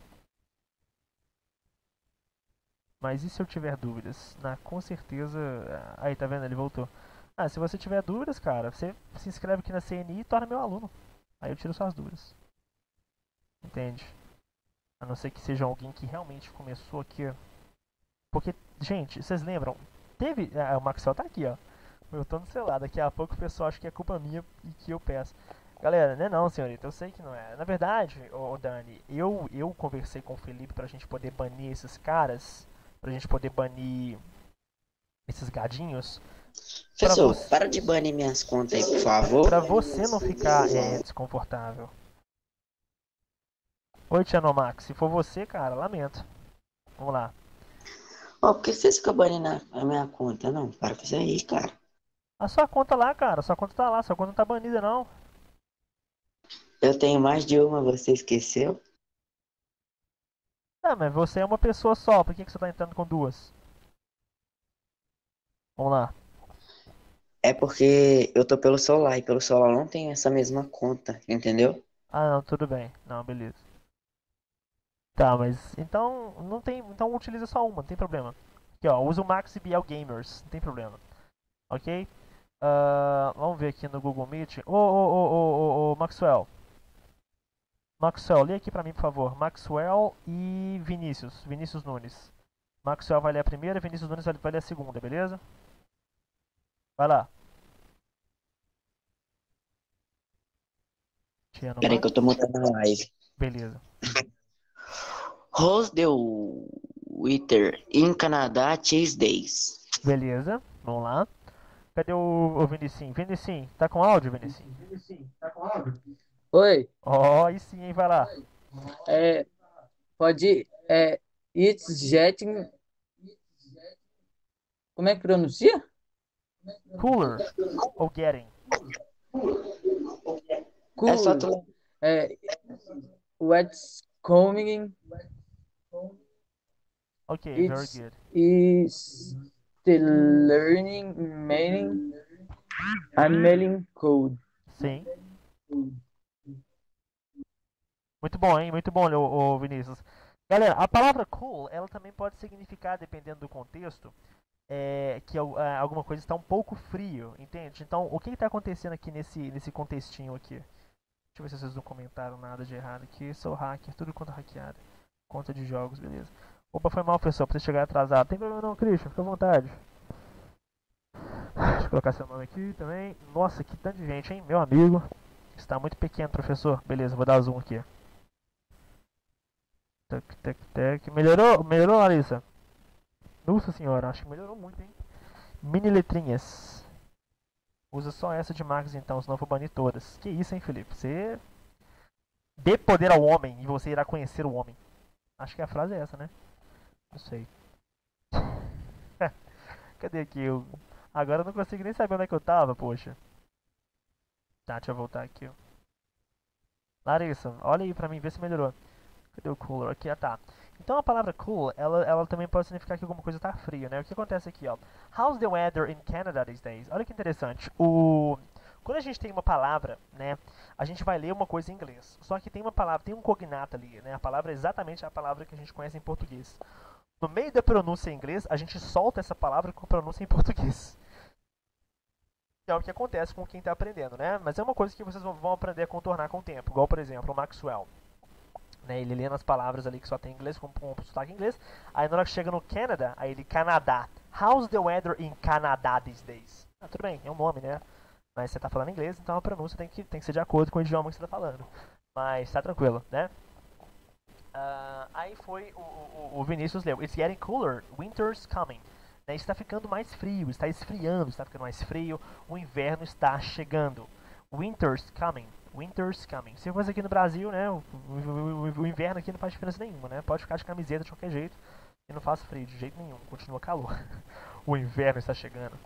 S2: Mas e se eu tiver dúvidas? Ah, com certeza... Aí, tá vendo? Ele voltou. Ah, se você tiver dúvidas, cara, você se inscreve aqui na C N I e torna meu aluno. Aí eu tiro suas dúvidas. Entende? A não ser que seja alguém que realmente começou aqui, ó. Porque, gente, vocês lembram? Teve... Ah, o Maxwell tá aqui, ó. Eu tô no celular. Daqui a pouco o pessoal acha que é culpa minha e que eu peço. Galera, não é não, senhorita. Eu sei que não é. Na verdade, ô Dani, eu, eu conversei com o Felipe pra gente poder banir esses caras. Pra gente poder banir esses gadinhos.
S1: Professor,
S2: você...
S1: para de banir minhas contas aí, por favor.
S2: Pra você não ficar é, desconfortável. Oi, Tianomax. Se for você, cara, lamento. Vamos lá.
S1: Ó, oh, por que vocês ficam banindo a minha conta? Não, para com isso aí, cara.
S2: A sua conta lá, cara. Sua conta tá lá. Sua conta não tá banida, não.
S1: Eu tenho mais de uma, você esqueceu?
S2: Ah, mas você é uma pessoa só. Por que, que você tá entrando com duas? Vamos lá.
S1: É porque eu tô pelo celular e pelo celular não tem essa mesma conta, entendeu?
S2: Ah, não, tudo bem. Não, beleza. Tá, mas então não tem, então utiliza só uma, não tem problema. Aqui, ó, usa o Max B L Gamers, não tem problema. Ok? Uh, vamos ver aqui no Google Meet. Ô, ô, ô, ô, ô, Maxwell. Maxwell, lê aqui pra mim, por favor. Maxwell e Vinícius. Vinícius Nunes. Maxwell vai ler a primeira, Vinícius Nunes vai ler a segunda, beleza? Vai lá.
S1: Peraí que eu tô montando a live.
S2: Beleza.
S1: How's the weather in Canada these days?
S2: Beleza, vamos lá. Cadê o, o Vinicinho? Vinicinho, tá com áudio, Vinicinho?
S3: Vinicinho, tá com áudio? Oi.
S2: Ó, oh, aí sim, hein, vai lá.
S3: É, pode, é, it's getting, como é que pronuncia?
S2: Cooler, ou getting?
S3: Cool.
S1: É só tu...
S3: É, what's coming?
S2: Ok,
S3: It's,
S2: very good.
S3: is the learning mailing, I'm mailing code.
S2: Sim. Muito bom, hein? Muito bom, ô, ô Vinícius. Galera, a palavra cool, ela também pode significar, dependendo do contexto, é, que é, alguma coisa está um pouco frio, entende? Então, o que está acontecendo aqui nesse, nesse contextinho aqui? Deixa eu ver se vocês não comentaram nada de errado aqui. Sou hacker, tudo quanto hackeado. Conta de jogos, beleza. Opa, foi mal, pessoal, pra você chegar atrasado. Não tem problema não, Christian, fica à vontade. Deixa eu colocar seu nome aqui também. Nossa, que tanto de gente, hein? Meu amigo. Está muito pequeno, professor. Beleza, vou dar zoom aqui. Tac, tac, tac. Melhorou? Melhorou, Larissa? Nossa senhora, acho que melhorou muito, hein? Mini letrinhas. Usa só essa de Max então, senão eu vou banir todas. Que isso, hein, Felipe? Você... Dê poder ao homem e você irá conhecer o homem. Acho que a frase é essa, né? Não sei. Cadê aqui? Eu... Agora eu não consigo nem saber onde é que eu tava, poxa. Tá, deixa eu voltar aqui. Larissa, olha aí pra mim, vê se melhorou. Cadê o cooler? Aqui, ah tá. Então a palavra cool, ela, ela também pode significar que alguma coisa tá fria, né? O que acontece aqui, ó? How's the weather in Canada these days? Olha que interessante. O... Quando a gente tem uma palavra, né? A gente vai ler uma coisa em inglês. Só que tem uma palavra, tem um cognato ali, né? A palavra é exatamente a palavra que a gente conhece em português. No meio da pronúncia em inglês, a gente solta essa palavra com a pronúncia em português. É o que acontece com quem está aprendendo, né? Mas é uma coisa que vocês vão aprender a contornar com o tempo. Igual, por exemplo, o Maxwell. Né? Ele lê nas palavras ali que só tem inglês, com, com sotaque inglês. Aí na hora que chega no Canada, aí ele, Canadá. How's the weather in Canada these days? Ah, tudo bem, é um nome, né? Mas você está falando inglês, então a pronúncia tem que, tem que ser de acordo com o idioma que você está falando. Mas tá tranquilo, né? Uh, aí foi o, o, o Vinícius leu. It's getting cooler, winter's coming. Né? Está ficando mais frio, está esfriando, está ficando mais frio. O inverno está chegando. Winter's coming. Winter's coming. Se fosse aqui no Brasil, né, o, o, o inverno aqui não faz diferença nenhuma, né? Pode ficar de camiseta de qualquer jeito e não faz frio de jeito nenhum, continua calor. O inverno está chegando.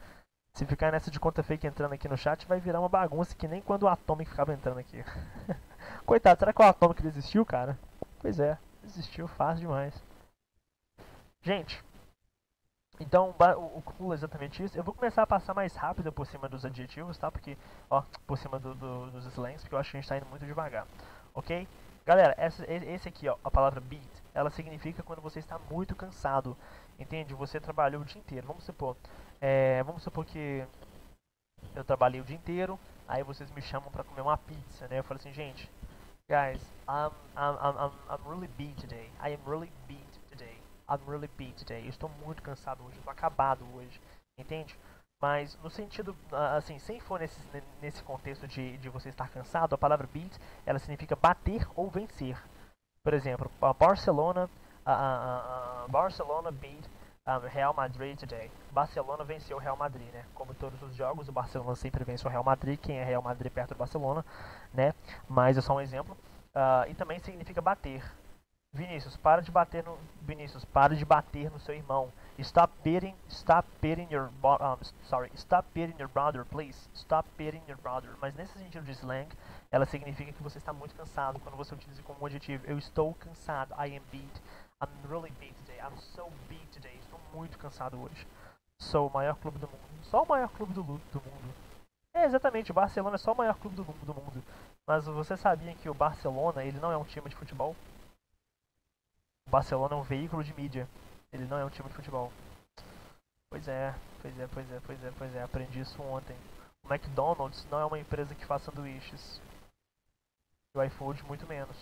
S2: Se ficar nessa de conta fake entrando aqui no chat, vai virar uma bagunça que nem quando o Atomic ficava entrando aqui. Coitado, será que o Atomic desistiu, cara? Pois é, desistiu fácil demais. Gente, então o, o cool é exatamente isso. Eu vou começar a passar mais rápido por cima dos adjetivos, tá? Porque, ó, por cima do, do, dos slangs, porque eu acho que a gente tá indo muito devagar, ok? Galera, essa, esse aqui, ó, a palavra beat, ela significa quando você está muito cansado, entende? Você trabalhou o dia inteiro, vamos supor, é, vamos supor que eu trabalhei o dia inteiro, aí vocês me chamam pra comer uma pizza, né? Eu falo assim, gente, guys, I'm, I'm, I'm, I'm, I'm really beat today, I am really beat today, I'm really beat today, eu estou muito cansado hoje, eu estou acabado hoje, entende? Mas no sentido, assim, sem for nesse, nesse contexto de, de você estar cansado, a palavra beat, ela significa bater ou vencer. Por exemplo, a Barcelona, a, a, a Barcelona beat um, Real Madrid today. Barcelona venceu o Real Madrid, né? Como todos os jogos, o Barcelona sempre vence o Real Madrid. Quem é Real Madrid perto do Barcelona, né? Mas é só um exemplo. Uh, e também significa bater. Vinícius, para de bater no Vinícius, para de bater no seu irmão. Stop beating, stop beating your, um, sorry, stop beating your brother, please. Stop beating your brother. Mas nesse sentido de slang, ela significa que você está muito cansado. Quando você utiliza como um adjetivo, eu estou cansado. I am beat. I'm really beat today. I'm so beat today. Estou muito cansado hoje. Sou o maior clube do mundo. Só o maior clube do, do mundo. É exatamente, o Barcelona é só o maior clube do, do mundo. Mas você sabia que o Barcelona, ele não é um time de futebol? O Barcelona é um veículo de mídia. Ele não é um time de futebol. Pois é, pois é, pois é, pois é, pois é. Aprendi isso ontem. O McDonald's não é uma empresa que faz sanduíches. E o iFood muito menos.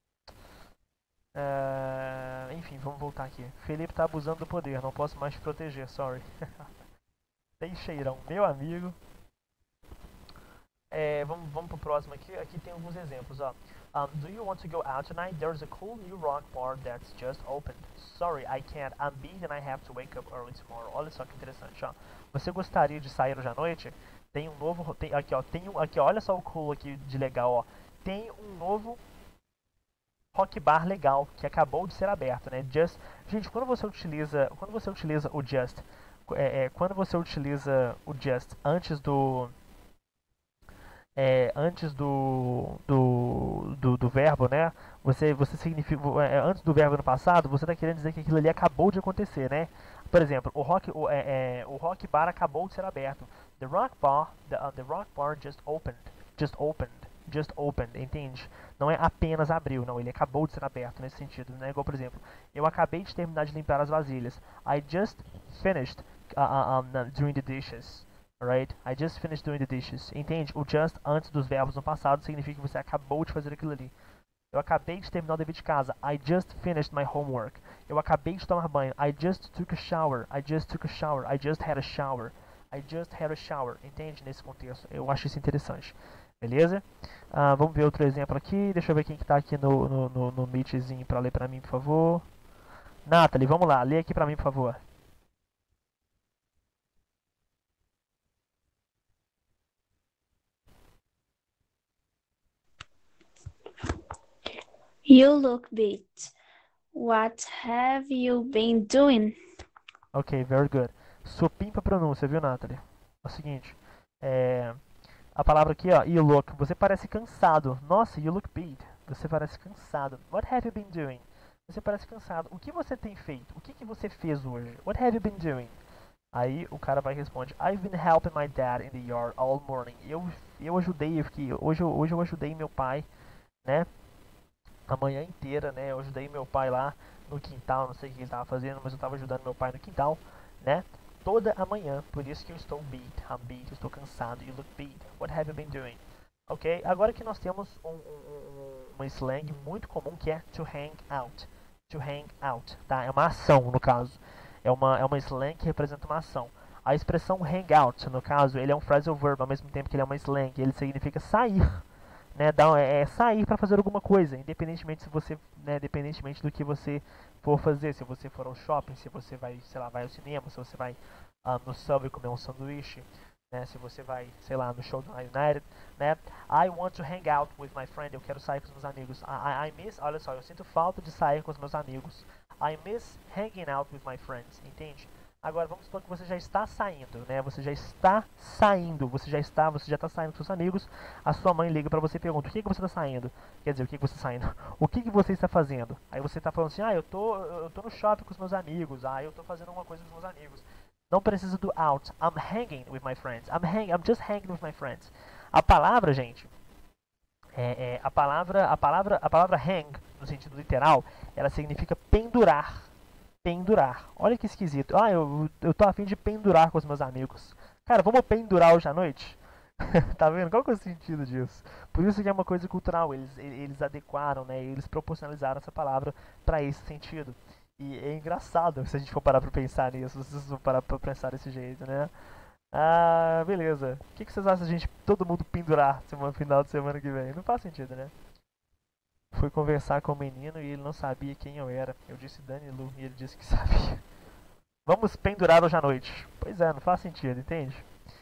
S2: É... Enfim, vamos voltar aqui. Felipe tá abusando do poder. Não posso mais te proteger, sorry. Tem cheirão, meu amigo. É, vamos, vamos pro próximo aqui. Aqui tem alguns exemplos, ó. Um, do you want to go out tonight? There's a cool new rock bar that's just opened. Sorry, I can't. I'm busy and I have to wake up early tomorrow. Olha só que interessante, ó. Você gostaria de sair hoje à noite? Tem um novo... Tem, aqui, ó. Tem um, aqui, ó, olha só o cool aqui de legal, ó. Tem um novo rock bar legal que acabou de ser aberto, né? Just... Gente, quando você utiliza... Quando você utiliza o just... É, é, quando você utiliza o just antes do... É, antes do do, do do verbo, né? Você você significa é, antes do verbo no passado, você está querendo dizer que aquilo ali acabou de acontecer, né? Por exemplo, o rock o, é, é, o rock bar acabou de ser aberto. The rock bar the, uh, the rock bar just opened, just opened, just opened, entende? Não é apenas abriu, não. Ele acabou de ser aberto nesse sentido, né? Igual por exemplo, eu acabei de terminar de limpar as vasilhas. I just finished uh, uh, um, doing the dishes. Alright? I just finished doing the dishes. Entende? O just antes dos verbos no passado significa que você acabou de fazer aquilo ali. Eu acabei de terminar o dever de casa. I just finished my homework. Eu acabei de tomar banho. I just took a shower. I just took a shower. I just had a shower. I just had a shower. Entende? Nesse contexto. Eu acho isso interessante. Beleza? Uh, vamos ver outro exemplo aqui. Deixa eu ver quem que tá aqui no, no, no, no Meetzinho pra ler pra mim, por favor. Nathalie, vamos lá. Lê aqui pra mim, por favor.
S6: You look beat. What have you been doing?
S2: Ok, very good. Sopim pra pronúncia, viu, Nathalie? É o seguinte, é, a palavra aqui, ó, you look, você parece cansado. Nossa, you look beat. Você parece cansado. What have you been doing? Você parece cansado. O que você tem feito? O que, que você fez hoje? What have you been doing? Aí o cara vai e responde, I've been helping my dad in the yard all morning. Eu, eu ajudei, eu fiquei, hoje, eu, hoje eu ajudei meu pai, né? A manhã inteira, né? Eu ajudei meu pai lá no quintal, não sei o que ele estava fazendo, mas eu estava ajudando meu pai no quintal, né? Toda a manhã, por isso que eu estou beat, I'm beat, eu estou cansado. You look beat. What have you been doing? Ok? Agora que nós temos um, um, um, uma slang muito comum que é to hang out. To hang out, tá? É uma ação, no caso. É uma, é uma slang que representa uma ação. A expressão hang out, no caso, ele é um phrasal verb, ao mesmo tempo que ele é uma slang. Ele significa sair. Né, dá, é, é sair para fazer alguma coisa, independentemente se você, né, independentemente do que você for fazer, se você for ao shopping, se você vai, sei lá, vai ao cinema, se você vai uh, no Subway comer um sanduíche, né, se você vai, sei lá, no show do United, né, I want to hang out with my friend, eu quero sair com os meus amigos, I, I, I miss, olha só, eu sinto falta de sair com os meus amigos, I miss hanging out with my friends, entende? Agora vamos supor que você já está saindo, né? Você já está saindo, você já está, você já está saindo com seus amigos. A sua mãe liga pra você e pergunta: o que que você está saindo? Quer dizer, o que que você está saindo? O que que você está fazendo? Aí você está falando assim: ah, eu tô, eu tô no shopping com os meus amigos. Ah, eu tô fazendo alguma coisa com os meus amigos. Não precisa do out. I'm hanging with my friends. I'm hang, I'm just hanging with my friends. A palavra, gente, é, é, a palavra, a palavra, a palavra hang, no sentido literal, ela significa pendurar. Pendurar. Olha que esquisito. Ah, eu, eu tô a fim de pendurar com os meus amigos. Cara, vamos pendurar hoje à noite? Tá vendo? Qual que é o sentido disso? Por isso que é uma coisa cultural. Eles, eles adequaram, né? Eles proporcionalizaram essa palavra para esse sentido. E é engraçado se a gente for parar pra pensar nisso. Se vocês for parar pra pensar desse jeito, né? Ah, beleza. O que, que vocês acham de a gente, todo mundo pendurar semana, final de semana que vem? Não faz sentido, né? Fui conversar com o menino e ele não sabia quem eu era. Eu disse Danilu e ele disse que sabia. Vamos pendurar hoje à noite. Pois é, não faz sentido, entende?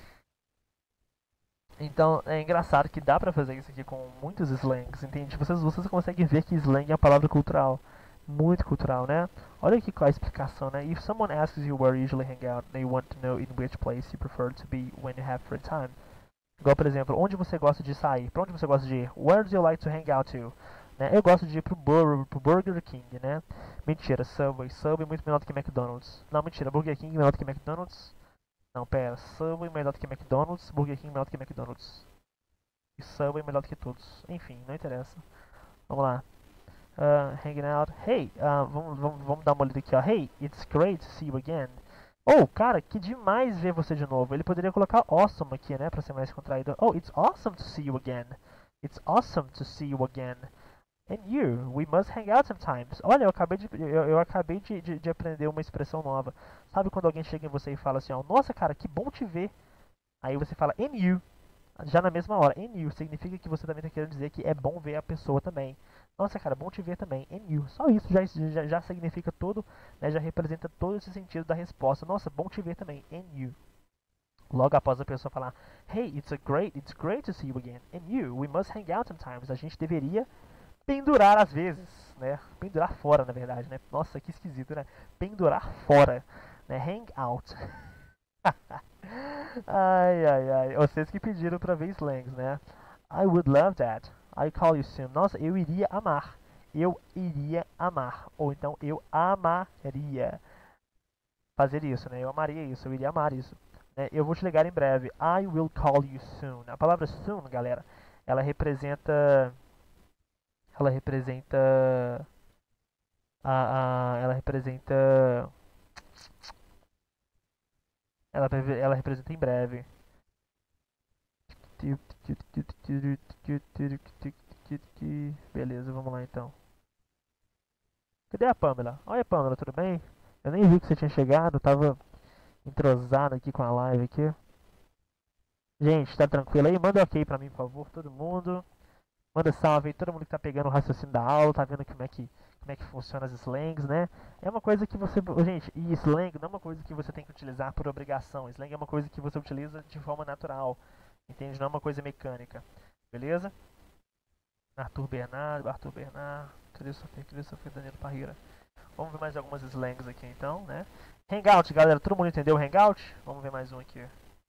S2: Então é engraçado que dá pra fazer isso aqui com muitos slangs, entende? Vocês, vocês conseguem ver que slang é uma palavra cultural. Muito cultural, né? Olha aqui qual a explicação, né? If someone asks you where you usually hang out, they want to know in which place you prefer to be when you have free time. Igual, por exemplo, onde você gosta de sair? Pra onde você gosta de ir? Where do you like to hang out to? Né? Eu gosto de ir pro, Bur pro Burger King, né? Mentira, Subway. Subway é muito melhor do que McDonald's. Não, mentira, Burger King é melhor do que McDonald's. Não, pera, Subway é melhor do que McDonald's, Burger King é melhor do que McDonald's. E Subway é melhor do que todos. Enfim, não interessa. Vamos lá. Uh, hanging out. Hey, uh, vamos, vamos, vamos dar uma olhada aqui, ó. Hey, it's great to see you again. Oh, cara, que demais ver você de novo. Ele poderia colocar awesome aqui, né, pra ser mais contraído. Oh, it's awesome to see you again. It's awesome to see you again. And you, we must hang out sometimes. Olha, eu acabei de, eu, eu acabei de, de, de aprender uma expressão nova. Sabe quando alguém chega em você e fala assim, ó, nossa, cara, que bom te ver. Aí você fala, and you. Já na mesma hora, and you significa que você também está querendo dizer que é bom ver a pessoa também. Nossa, cara, bom te ver também, and you. Só isso já, já, já significa todo, né, já representa todo esse sentido da resposta. Nossa, bom te ver também, and you. Logo após a pessoa falar, hey, it's a great, it's great to see you again, and you, we must hang out sometimes. A gente deveria pendurar às vezes, né? Pendurar fora, na verdade, né? Nossa, que esquisito, né? Pendurar fora, né? Hang out. Ai, ai, ai. Vocês que pediram pra ver slangs, né? I would love that. I call you soon. Nossa, eu iria amar. Eu iria amar. Ou então, eu amaria fazer isso, né? Eu amaria isso. Eu iria amar isso. Né? Eu vou te ligar em breve. I will call you soon. A palavra soon, galera, ela representa... Ela representa... A, a, ela representa... Ela, ela representa em breve. Beleza, vamos lá então. Cadê a Pamela? Olha, Pamela, tudo bem? Eu nem vi que você tinha chegado, tava entrosado aqui com a live aqui. Gente, tá tranquilo aí? Manda ok pra mim, por favor, todo mundo. Manda salve aí, todo mundo que tá pegando o raciocínio da aula, tá vendo como é que, como é que funciona as slangs, né? É uma coisa que você... Gente, e slang não é uma coisa que você tem que utilizar por obrigação. Slang é uma coisa que você utiliza de forma natural. Entende? Não é uma coisa mecânica. Beleza? Arthur Bernardo, Arthur Bernardo, Christopher, Christopher, Danilo Parreira. Vamos ver mais algumas slangs aqui então, né? Hangout, galera. Todo mundo entendeu o Hangout? Vamos ver mais um aqui.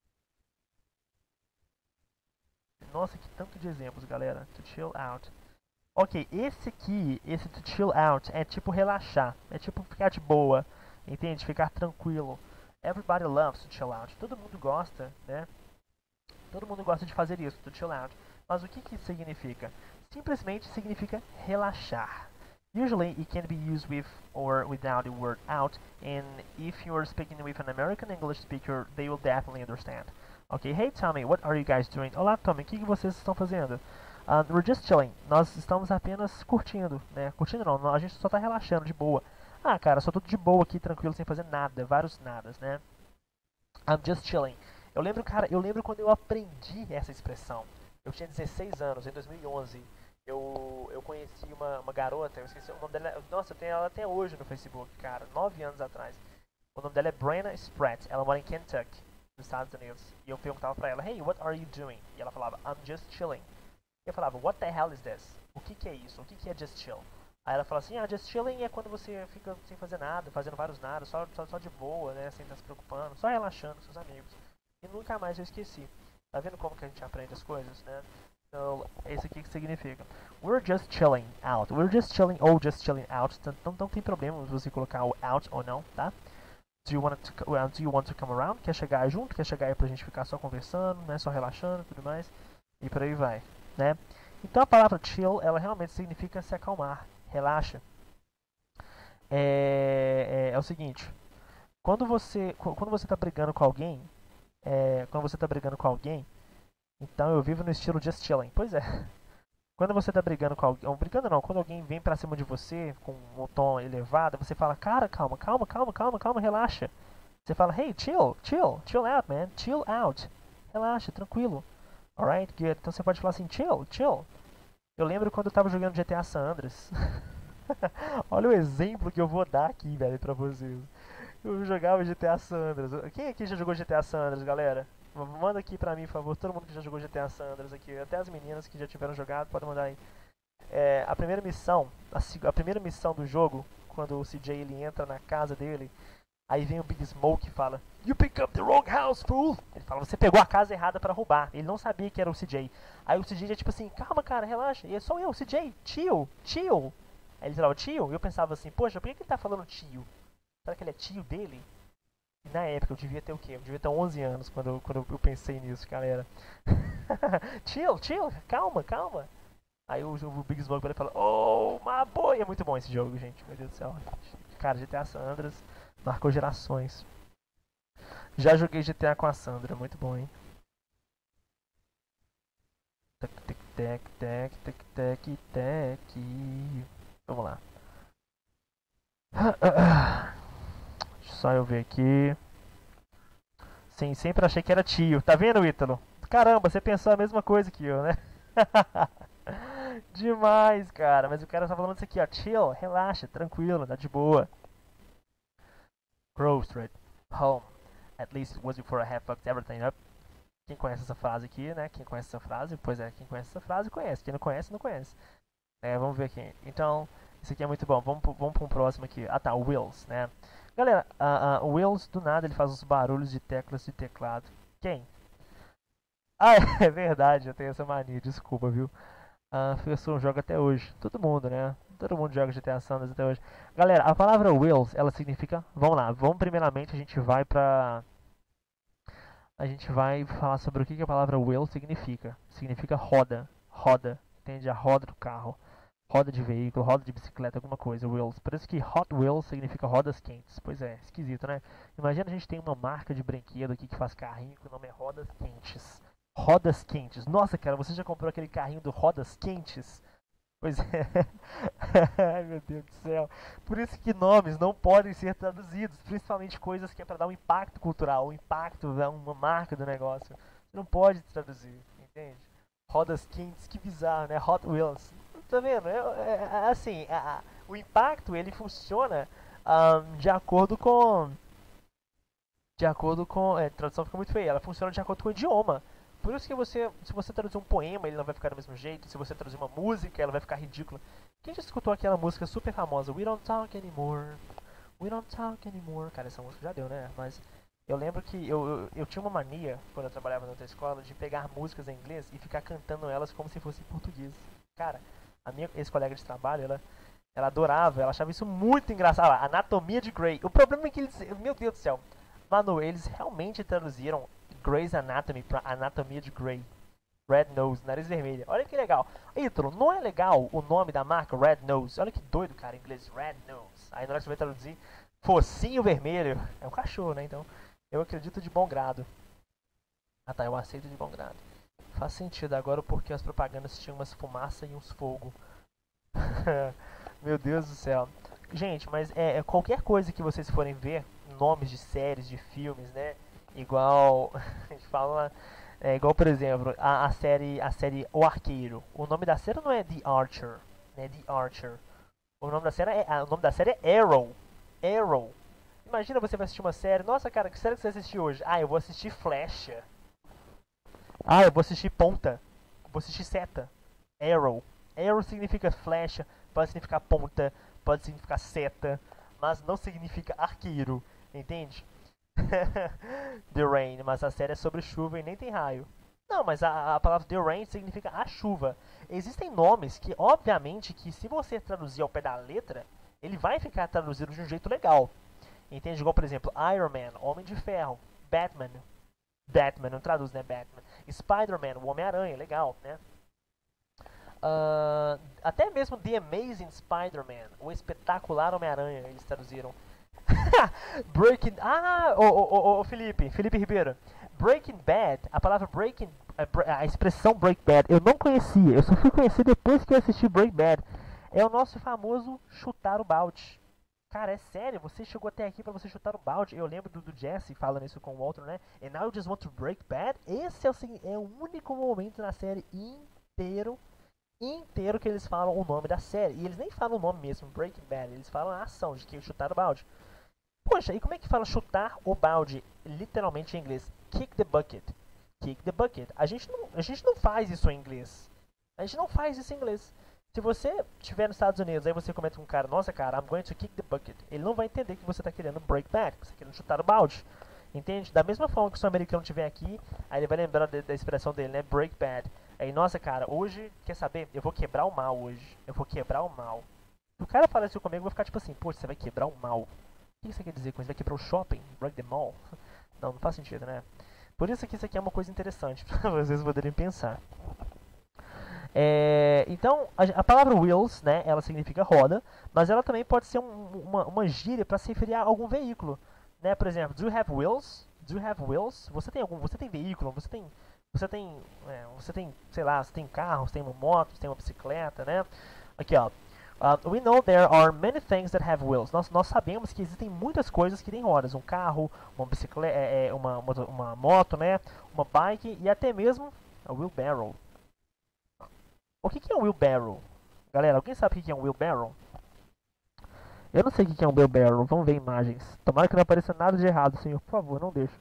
S2: Nossa, que tanto de exemplos, galera. To chill out. Ok, esse aqui, esse to chill out, é tipo relaxar. É tipo ficar de boa. Entende? Ficar tranquilo. Everybody loves to chill out. Todo mundo gosta, né? Todo mundo gosta de fazer isso, to chill out. Mas o que que isso significa? Simplesmente significa relaxar. Usually it can be used with or without the word out. And if you are speaking with an American English speaker, they will definitely understand. Ok, hey Tommy, what are you guys doing? Olá Tommy, o que, que vocês estão fazendo? Uh, we're just chilling. Nós estamos apenas curtindo, né? Curtindo não, a gente só tá relaxando, de boa. Ah, cara, só tô de boa aqui, tranquilo, sem fazer nada, vários nadas, né? I'm just chilling. Eu lembro, cara, eu lembro quando eu aprendi essa expressão. Eu tinha dezesseis anos, em dois mil e onze. Eu, eu conheci uma, uma garota, eu esqueci o nome dela. Nossa, eu tenho ela até hoje no Facebook, cara, nove anos atrás. O nome dela é Brenna Spratt, ela mora em Kentucky, nos Estados Unidos. E eu perguntava pra ela, hey, what are you doing? E ela falava, I'm just chilling. E eu falava, what the hell is this? O que que é isso? O que que é just chill? Aí ela fala assim, ah, just chilling é quando você fica sem fazer nada, fazendo vários nada, só, só, só de boa, né, sem estar se preocupando, só relaxando com seus amigos. E nunca mais eu esqueci. Tá vendo como que a gente aprende as coisas, né? Então, é isso aqui que significa. We're just chilling out. We're just chilling ou just chilling out. Então não tem problema você colocar o out ou não, tá? Do you want to, well, do you want to come around? Quer chegar junto? Quer chegar aí pra gente ficar só conversando, né? Só relaxando e tudo mais. E por aí vai, né? Então a palavra chill, ela realmente significa se acalmar. Relaxa. É, é, é o seguinte. Quando você quando você tá brigando com alguém, é, quando você tá brigando com alguém, então eu vivo no estilo just chilling. Pois é. Quando você tá brigando com alguém, ou brigando não, quando alguém vem pra cima de você com um tom elevado, você fala, cara, calma, calma, calma, calma, calma, relaxa. Você fala, hey, chill, chill, chill out, man, chill out. Relaxa, tranquilo. Alright, good. Então você pode falar assim, chill, chill. Eu lembro quando eu tava jogando G T A San Andreas. Olha o exemplo que eu vou dar aqui, velho, pra vocês. Eu jogava G T A San Andreas. Quem aqui já jogou G T A San Andreas, galera? Manda aqui pra mim, por favor, todo mundo que já jogou G T A San Andreas aqui, até as meninas que já tiveram jogado, podem mandar aí. É, a primeira missão, a, a primeira missão do jogo, quando o C J ele entra na casa dele, aí vem o Big Smoke e fala, You pick up the wrong house, fool! Ele fala, você pegou a casa errada pra roubar. Ele não sabia que era o C J. Aí o C J é tipo assim, calma cara, relaxa, e é só eu, C J, chill, chill. Aí ele falava, tio? E eu pensava assim, poxa, por que, que ele tá falando tio? Será que ele é tio dele? E na época eu devia ter o quê? Eu devia ter onze anos quando eu, quando eu pensei nisso, galera. Chill, chill, calma, calma. Aí o, o Big Smoke ele fala, oh, my boy. É muito bom esse jogo, gente, meu Deus do céu. Cara, G T A San Andreas marcou gerações. Já joguei G T A com a Sandra, muito bom, hein? Tec, tec, tec, tec, tec, tec, tec. Vamos lá. Só eu ver aqui. Sim, sempre achei que era tio. Tá vendo, Ítalo? Caramba, você pensou a mesma coisa que eu, né? Demais, cara. Mas o cara tá falando isso aqui, ó. Chill, relaxa, tranquilo, tá de boa. Grove Street, home. At least it was before I have fucked everything up. Quem conhece essa frase aqui, né? Quem conhece essa frase? Pois é, quem conhece essa frase conhece. Quem não conhece, não conhece. É, vamos ver aqui. Então, isso aqui é muito bom. Vamos, vamos para um próximo aqui. Ah tá, o Wills, né? Galera, uh, uh, o Wills, do nada, ele faz uns barulhos de teclas de teclado. Quem? Ah, é verdade, eu tenho essa mania, desculpa, viu? A uh, pessoa joga até hoje. Todo mundo, né? Todo mundo joga G T A San Andreas até hoje. Galera, a palavra Wills, ela significa... Vamos lá, vamos primeiramente, a gente vai pra... A gente vai falar sobre o que, que a palavra Wheel significa. Significa roda, roda, entende? A roda do carro. Roda de veículo, roda de bicicleta, alguma coisa, wheels. Por isso que Hot Wheels significa rodas quentes. Pois é, esquisito, né? Imagina a gente tem uma marca de brinquedo aqui que faz carrinho que o nome é Rodas Quentes. Rodas Quentes. Nossa, cara, você já comprou aquele carrinho do Rodas Quentes? Pois é. Ai, meu Deus do céu. Por isso que nomes não podem ser traduzidos, principalmente coisas que é para dar um impacto cultural, um impacto, uma marca do negócio. Você não pode traduzir, entende? Rodas quentes, que bizarro, né? Hot Wheels. Tá vendo? É, é, assim, a, a, o impacto ele funciona um, de acordo com... De acordo com... É, a tradução fica muito feia. Ela funciona de acordo com o idioma. Por isso que você, se você traduzir um poema, ele não vai ficar do mesmo jeito. Se você traduzir uma música, ela vai ficar ridícula. Quem já escutou aquela música super famosa, We Don't Talk Anymore, We Don't Talk Anymore? Cara, essa música já deu, né? Mas eu lembro que eu, eu, eu tinha uma mania, quando eu trabalhava na outra escola, de pegar músicas em inglês e ficar cantando elas como se fosse em português. Cara, a minha ex-colega de trabalho, ela, ela adorava, ela achava isso muito engraçado. Ah, Anatomia de Grey. O problema é que eles... Meu Deus do céu. Mano, eles realmente traduziram Grey's Anatomy pra Anatomia de Grey. Red Nose, nariz vermelho. Olha que legal. Ítalo, não é legal o nome da marca Red Nose? Olha que doido, cara, em inglês. Red Nose. Aí na hora que você vai traduzir, focinho vermelho. É um cachorro, né? Então, eu acredito de bom grado. Ah tá, eu aceito de bom grado. Faz sentido agora porque as propagandas tinham umas fumaça e uns fogo. Meu Deus do céu. Gente, mas é, é qualquer coisa que vocês forem ver, nomes de séries, de filmes, né? Igual, a gente fala, é, igual por exemplo, a, a série a série O Arqueiro. O nome da série não é The Archer, né? The Archer. O nome da série é, a, o nome da série é Arrow. Arrow. Imagina você vai assistir uma série, nossa cara, que série que você assistiu hoje? Ah, eu vou assistir Flecha. Ah, eu vou assistir Ponta. Vou assistir Seta. Arrow. Arrow significa flecha. pode significar ponta, pode significar seta, mas não significa arqueiro, entende? The rain, mas a série é sobre chuva e nem tem raio. Não, mas a, a palavra the rain significa a chuva. Existem nomes que, obviamente, que se você traduzir ao pé da letra, ele vai ficar traduzido de um jeito legal. Entende? Igual, por exemplo, Iron Man, Homem de Ferro, Batman, Batman, não traduz, né, Batman. Spider-Man, o Homem-Aranha, legal, né? Uh, até mesmo The Amazing Spider-Man, o espetacular Homem-Aranha, eles traduziram. Breaking... Ah, ô, ô, ô, ô, Felipe, Felipe Ribeiro. Breaking Bad, a palavra Breaking... A expressão Break Bad, eu não conhecia. Eu só fui conhecer depois que eu assisti Break Bad. É o nosso famoso chutar o balde. Cara, é sério, você chegou até aqui pra você chutar o balde. Eu lembro do, do Jesse falando isso com o Walter, né? And now you just want to break bad. Esse é o, é o único momento na série inteiro, inteiro que eles falam o nome da série. E eles nem falam o nome mesmo, Breaking Bad. Eles falam a ação de que chutar o balde. Poxa, e como é que fala chutar o balde? Literalmente em inglês, kick the bucket. Kick the bucket. A gente não, a gente não faz isso em inglês. A gente não faz isso em inglês. Se você estiver nos Estados Unidos, aí você comenta com um cara, nossa cara, I'm going to kick the bucket. Ele não vai entender que você está querendo break back, que você está querendo chutar o balde. Entende? Da mesma forma que se o americano estiver aqui, aí ele vai lembrar de, da expressão dele, né? Break bad. Aí, nossa cara, hoje, quer saber? Eu vou quebrar o mal hoje. Eu vou quebrar o mal. Se o cara falar isso comigo, eu vou ficar tipo assim, poxa, você vai quebrar o mal. O que você quer dizer com isso? Vai quebrar o shopping? Break the mall? Não, não faz sentido, né? Por isso que isso aqui é uma coisa interessante, para vocês poderem pensar. É, então, a, a palavra wheels, né, ela significa roda, mas ela também pode ser um, uma, uma gíria para se referir a algum veículo. Né? Por exemplo, do you have wheels? Do you have wheels? Você tem algum, você tem veículo? Você tem, você tem, é, você tem, sei lá, você tem carro, você tem uma moto, você tem uma bicicleta, né? Aqui, ó. Uh, we know there are many things that have wheels. Nós, nós sabemos que existem muitas coisas que têm rodas. Um carro, uma bicicleta, é, é, uma, uma, uma moto, né? Uma bike e até mesmo a wheelbarrow. O que, que é um wheelbarrow? Galera, alguém sabe o que é um wheelbarrow? Eu não sei o que é um wheelbarrow. Vamos ver imagens. Tomara que não apareça nada de errado, senhor. Por favor, não deixe.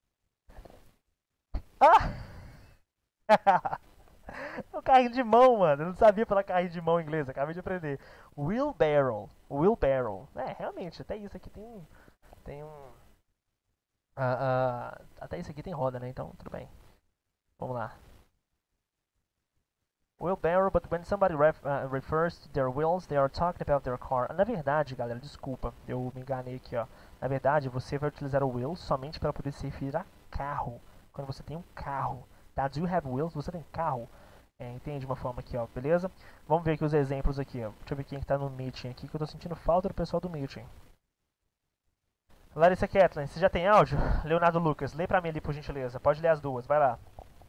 S2: Ah! É um carrinho de mão, mano. Eu não sabia falar carrinho de mão em inglês. Acabei de aprender. Wheelbarrow. Wheelbarrow. É, realmente. Até isso aqui tem... Tem um... Uh, uh, até isso aqui tem roda, né? Então, tudo bem. Vamos lá. Wheelbarrow, but when somebody ref, uh, refers to their wheels, they are talking about their car. Na verdade, galera, desculpa, eu me enganei aqui, ó. Na verdade, você vai utilizar o wheels somente para poder se referir a carro. Quando você tem um carro, tá? Do you have wheels? Você tem carro. É, entende de uma forma aqui, ó, beleza? Vamos ver aqui os exemplos aqui, ó. Deixa eu ver quem que tá no meeting aqui, que eu tô sentindo falta do pessoal do meeting. Larissa Kathleen, você já tem áudio? Leonardo Lucas, lê pra mim ali, por gentileza. Pode ler as duas, vai lá.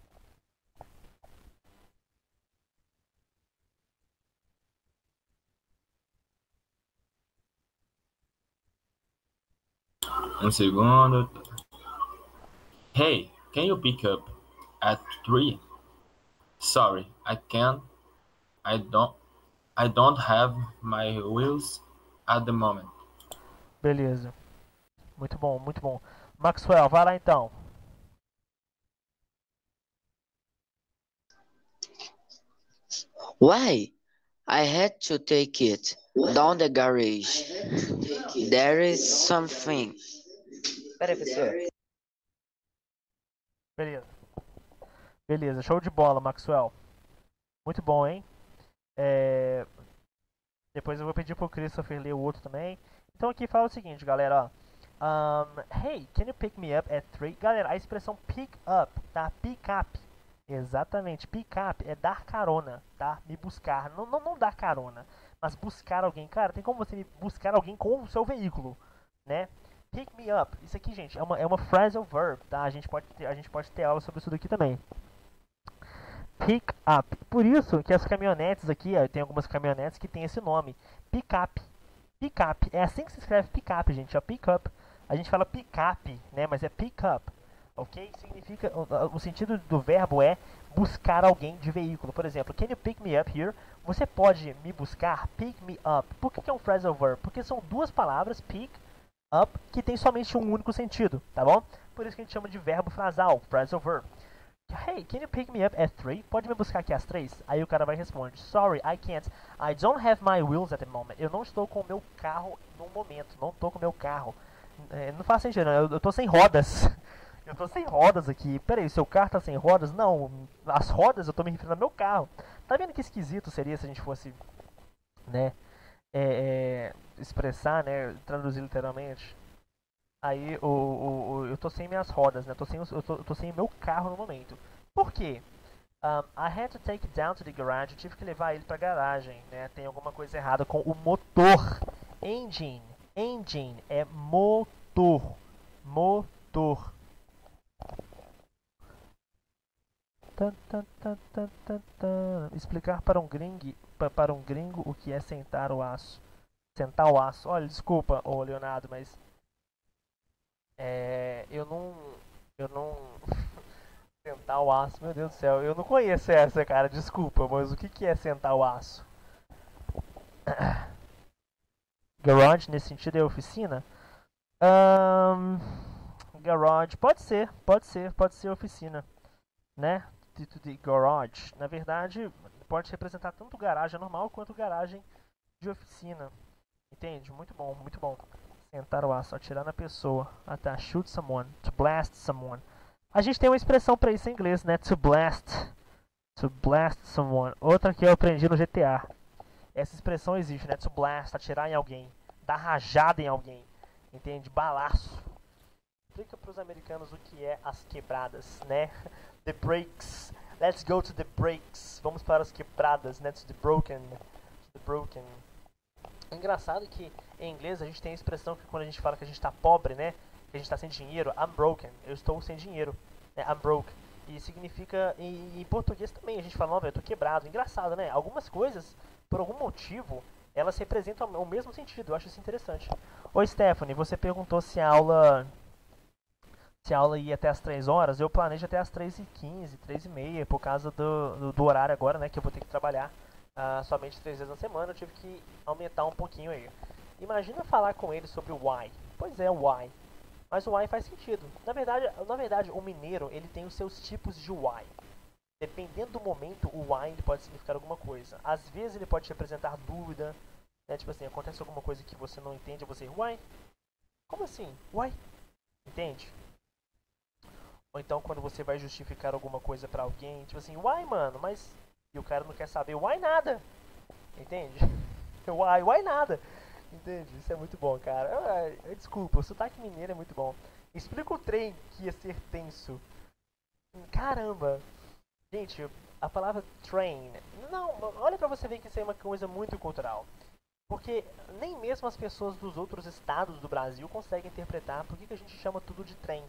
S5: Um segundo. Hey, can you pick up at three? Sorry, I can't. I don't. I don't have my wheels at the moment.
S2: Beleza. Muito bom, muito bom. Maxwell, vai lá então.
S1: Why? I had to take it down the garage. There is something. Peraí, professor.
S2: Beleza. Beleza, show de bola, Maxwell. Muito bom, hein? É... Depois eu vou pedir pro Christopher ler o outro também. Então aqui fala o seguinte, galera, ó. Um, hey, can you pick me up at three? Galera, a expressão pick up, tá? Pick up. Exatamente, pick up é dar carona, tá? Me buscar, não, não, não dar carona, mas buscar alguém. Cara, tem como você buscar alguém com o seu veículo, né? Pick me up, isso aqui, gente, é uma, é uma phrasal verb, tá? A gente pode ter, a gente pode ter aula sobre isso daqui também. Pick up, por isso que as caminhonetes aqui, ó, tem algumas caminhonetes que tem esse nome, pick up. Pick up, é assim que se escreve pick up, gente, ó, pick up. A gente fala pick up, né, mas é pick up. Ok? Significa, o, o sentido do verbo é buscar alguém de veículo. Por exemplo, can you pick me up here? Você pode me buscar? Pick me up. Por que, que é um phrasal verb? Porque são duas palavras, pick, up, que tem somente um único sentido, tá bom? Por isso que a gente chama de verbo frasal, phrasal verb. Hey, can you pick me up at three? Pode me buscar aqui às três? Aí o cara vai responder, sorry, I can't. I don't have my wheels at the moment. Eu não estou com o meu carro no momento. Não estou com o meu carro. É, não faz sentido, eu, eu tô sem rodas. Eu tô sem rodas aqui. Pera aí, seu carro tá sem rodas? Não, as rodas eu tô me referindo ao meu carro. Tá vendo que esquisito seria se a gente fosse, né, é, é, expressar, né, traduzir literalmente? Aí o, o, o, eu tô sem minhas rodas, né? Eu tô sem, eu tô, eu tô sem meu carro no momento. Por quê? Um, I had to take it down to the garage. Eu tive que levar ele pra garagem, né? Tem alguma coisa errada com o motor. Engine. Engine é motor. Motor. Tan, tan, tan, tan, tan, tan. Explicar para um gringo, para um gringo o que é sentar o aço. Sentar o aço. Olha, desculpa, ô Leonardo, mas É, eu não. Eu não. Sentar o aço, meu Deus do céu. Eu não conheço essa, cara. Desculpa, mas o que, que é sentar o aço? Garage, nesse sentido, é oficina? Um, garage, pode ser, pode ser, pode ser oficina, né? De, de garage. Na verdade, pode representar tanto garagem normal quanto garagem de oficina. Entende? Muito bom, muito bom. Sentar o aço, atirar na pessoa. Ah tá, shoot someone, to blast someone. A gente tem uma expressão pra isso em inglês, né? To blast. To blast someone. Outra que eu aprendi no G T A. Essa expressão existe, né? To blast, atirar em alguém. Dar rajada em alguém. Entende? Balaço. Explica pros americanos o que é as quebradas, né? The breaks. Let's go to the breaks. Vamos para as quebradas, né? To the broken. To the broken. É engraçado que em inglês a gente tem a expressão que quando a gente fala que a gente tá pobre, né? Que a gente tá sem dinheiro, I'm broken. Eu estou sem dinheiro. Né? I'm broke. E significa, em, em português também, a gente fala, não, velho, eu tô quebrado. Engraçado, né? Algumas coisas, por algum motivo, elas representam o mesmo sentido. Eu acho isso interessante. Oi, Stephanie, você perguntou se a aula... Se a aula ia até as três horas. Eu planejo até as três e quinze, três e meia, por causa do, do, do horário agora, né? Que eu vou ter que trabalhar. Uh, somente três vezes na semana, eu tive que aumentar um pouquinho aí. Imagina falar com ele sobre o why. Pois é, o why. Mas o why faz sentido. Na verdade, na verdade, o mineiro, ele tem os seus tipos de why. Dependendo do momento, o why ele pode significar alguma coisa. Às vezes ele pode representar dúvida, né? Tipo assim, acontece alguma coisa que você não entende, você, why? Como assim? Why? Entende? Ou então quando você vai justificar alguma coisa pra alguém, tipo assim, why, mano? Mas... E o cara não quer saber why nada. Entende? Why, why nada. Entende? Isso é muito bom, cara. Eu, eu, desculpa, o sotaque mineiro é muito bom. Explica o trem que ia ser tenso. Caramba. Gente, a palavra train... Não, olha pra você ver que isso é uma coisa muito cultural. Porque nem mesmo as pessoas dos outros estados do Brasil conseguem interpretar por que, que a gente chama tudo de trem.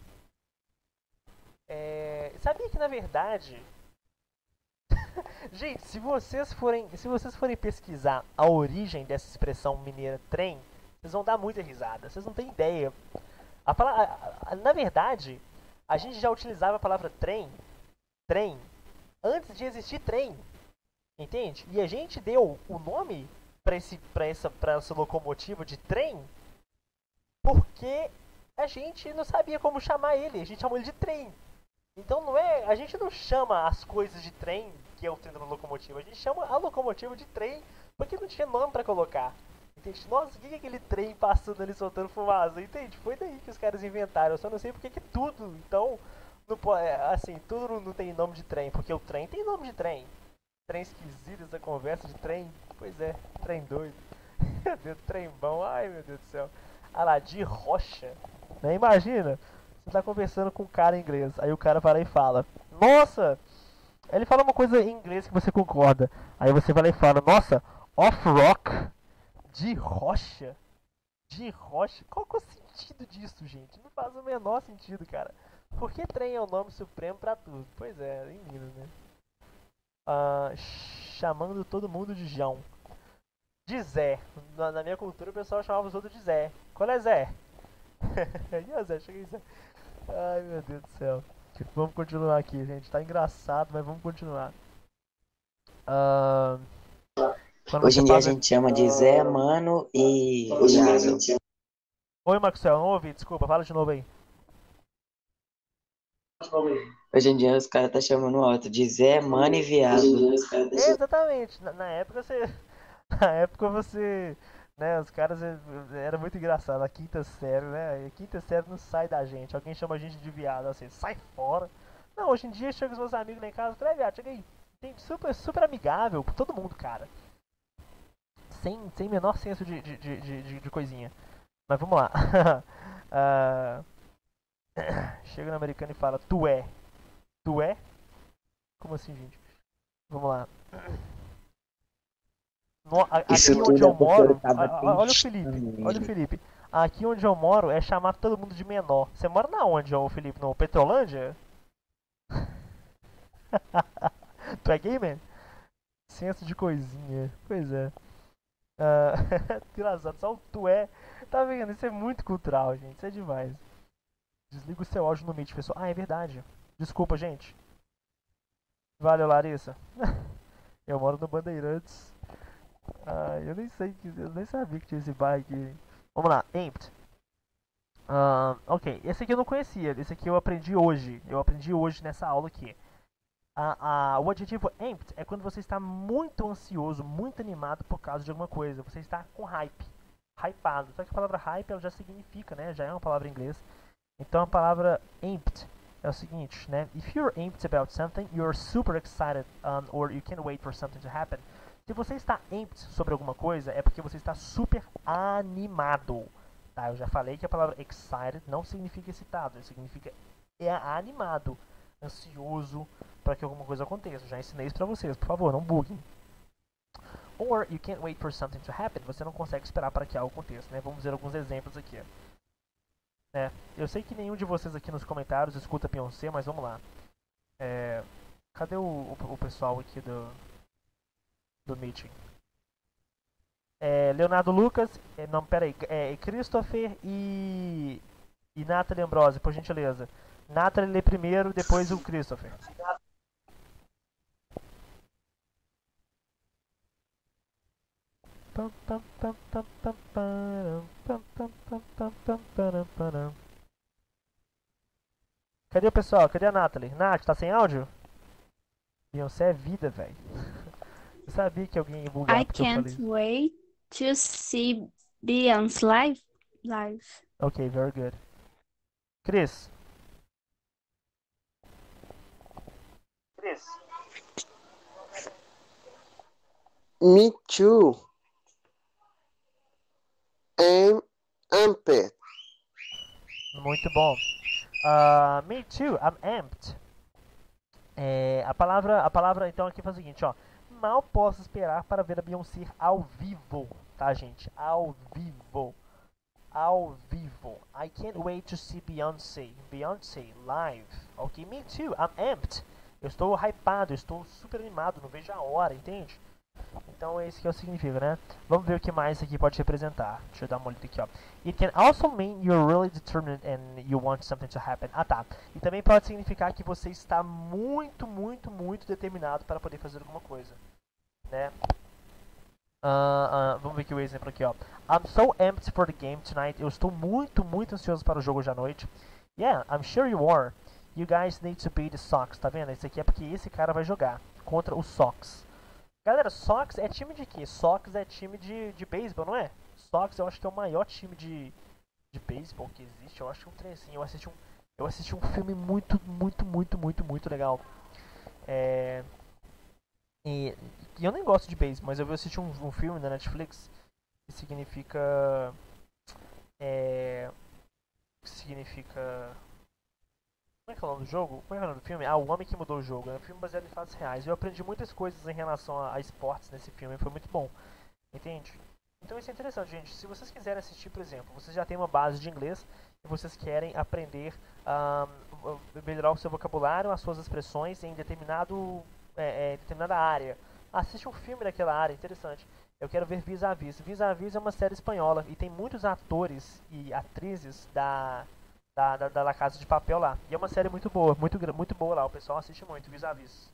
S2: É, sabia que, na verdade... Gente, se vocês forem, se vocês forem pesquisar a origem dessa expressão mineira trem, vocês vão dar muita risada. Vocês não têm ideia. A palavra, a, a, na verdade, a gente já utilizava a palavra trem, trem, antes de existir trem. Entende? E a gente deu o nome para esse, para essa, para essa locomotiva de trem porque a gente não sabia como chamar ele. A gente chamou ele de trem. Então não é, a gente não chama as coisas de trem, que é o trem da locomotiva, a gente chama a locomotiva de trem porque não tinha nome pra colocar. Entende? Nossa, o que é aquele trem passando ali soltando fumaça? Entende? Foi daí que os caras inventaram, eu só não sei porque que tudo, então, não pode, assim, tudo não tem nome de trem, porque o trem tem nome de trem. Trem esquisito, essa conversa de trem, pois é, trem doido. Meu Deus, trem bom, ai meu Deus do céu. Ah lá, de rocha, né? Imagina. Você tá conversando com um cara em inglês, aí o cara vai lá e fala, nossa, ele fala uma coisa em inglês que você concorda, aí você vai lá e fala, nossa, off-rock, de rocha, de rocha, qual que é o sentido disso, gente? Não faz o menor sentido, cara. Por que trem é o nome supremo pra tudo? Pois é, em Minas, né? Uh, chamando todo mundo de João. De Zé, na, na minha cultura o pessoal chamava os outros de Zé. Qual é Zé? E a Zé, chega aí, Zé. Ai meu Deus do céu. Vamos continuar aqui, gente. Tá engraçado, mas vamos continuar. Uh,
S1: Hoje em dia a
S2: fala...
S1: gente chama de Zé, Mano e Viado.
S2: Oi, Maxwell, não ouvi, desculpa, fala de novo aí.
S1: Hoje em dia os caras tá chamando o outro de Zé, mano e viado.
S2: Exatamente. Na, na época você. Na época você. Né, os caras eh, era muito engraçado. A quinta série, né? A quinta série não sai da gente. Alguém chama a gente de viado, assim, sai fora. Não, hoje em dia chega os meus amigos lá em casa, falei, viado, chega aí. Tem super, super amigável com todo mundo, cara. Sem, sem menor senso de, de, de, de, de- de coisinha. Mas vamos lá. Ah, chega no americano e fala, tu é. Tu é? Como assim, gente? Vamos lá. No- a-
S1: Isso
S2: aqui onde
S1: tudo
S2: eu
S1: é porque eu
S2: moro,
S1: tava
S2: a- a- olha o Felipe,
S1: pensando
S2: olha o
S1: mesmo.
S2: Felipe. Aqui onde eu moro é chamar todo mundo de menor. Você mora na onde, ô Felipe? No Petrolândia? Tu é gay, man? Senso de coisinha. Pois é. Ah, engraçado, só o tu é. Tá vendo? Isso é muito cultural, gente. Isso é demais. Desliga o seu áudio no Meet, pessoal. Ah, é verdade. Desculpa, gente. Valeu, Larissa. Eu moro no Bandeirantes. Ah, eu nem sei que. Eu nem sabia que tinha esse bairro aqui. Vamos lá, Empty. Ah, ok, esse aqui eu não conhecia. Esse aqui eu aprendi hoje. Eu aprendi hoje nessa aula aqui. A, a, o adjetivo amped é quando você está muito ansioso, muito animado por causa de alguma coisa. Você está com hype, hypado. Só que a palavra hype ela já significa, né? Já é uma palavra em inglês. Então a palavra amped é o seguinte, né? If you're amped about something, you're super excited um, or you can't wait for something to happen. Se você está amped sobre alguma coisa, é porque você está super animado. Tá? Eu já falei que a palavra excited não significa excitado, significa é animado, ansioso para que alguma coisa aconteça. Já ensinei isso para vocês, por favor, não buguem. Or you can't wait for something to happen. Você não consegue esperar para que algo aconteça, né? Vamos ver alguns exemplos aqui. É, eu sei que nenhum de vocês aqui nos comentários escuta Beyoncé, mas vamos lá. É, cadê o, o, o pessoal aqui do, do meeting? É, Leonardo Lucas, é, não, peraí, é, Christopher e, e Nathalie Ambrose, por gentileza. Nathalie lê primeiro, depois o Christopher. Cadê o pessoal? Cadê a Nathalie? Nath, tá sem áudio? Beyoncé é vida, velho. Eu sabia que alguém ia bugar
S6: I
S2: porque eu falei
S6: can't
S2: isso.
S6: wait to see Beyoncé live. Live.
S2: Ok, very good. Chris. Chris.
S4: Me too. I'm amped.
S2: Muito bom. Uh, me too, I'm amped. É, a palavra, a palavra então aqui faz o seguinte, ó. Mal posso esperar para ver a Beyoncé ao vivo, tá, gente? Ao vivo. Ao vivo. I can't wait to see Beyoncé. Beyoncé live. Ok, me too, I'm amped. Eu estou hypado, eu estou super animado, não vejo a hora, entende? Então é isso que significa, né? Vamos ver o que mais isso aqui pode representar. Deixa eu dar uma olhada aqui, ó. It can also mean you're really determined and you want something to happen. Ah, tá. E também pode significar que você está muito, muito, muito determinado para poder fazer alguma coisa, né? Uh, uh, vamos ver aqui o exemplo aqui, ó. I'm so amped for the game tonight. Eu estou muito, muito ansioso para o jogo hoje à noite. Yeah, I'm sure you are. You guys need to beat the Sox. Tá vendo? Isso aqui é porque esse cara vai jogar contra o Sox. Galera, Sox é time de quê? Sox é time de, de beisebol, não é? Sox eu acho que é o maior time de, de beisebol que existe. Eu acho que é um trem assim. Eu assisti um, eu assisti um filme muito, muito, muito, muito, muito legal. É... E, e eu nem gosto de beisebol, mas eu assisti um, um filme da Netflix que significa... É... Que significa... Como é que é o nome do jogo? Como é que é o nome do filme? Ah, O Homem que Mudou o Jogo. É um filme baseado em fatos reais. Eu aprendi muitas coisas em relação a, a esportes nesse filme. Foi muito bom. Entende? Então isso é interessante, gente. Se vocês quiserem assistir, por exemplo, vocês já têm uma base de inglês e vocês querem aprender a um, melhorar o seu vocabulário, as suas expressões em determinado, é, é, determinada área. Assiste um filme daquela área, interessante. Eu quero ver Vis-a-Vis. Vis-a-Vis é uma série espanhola e tem muitos atores e atrizes da... Da, da, da La Casa de Papel lá. E é uma série muito boa, muito, muito boa lá. O pessoal assiste muito, Vis-a-Vis.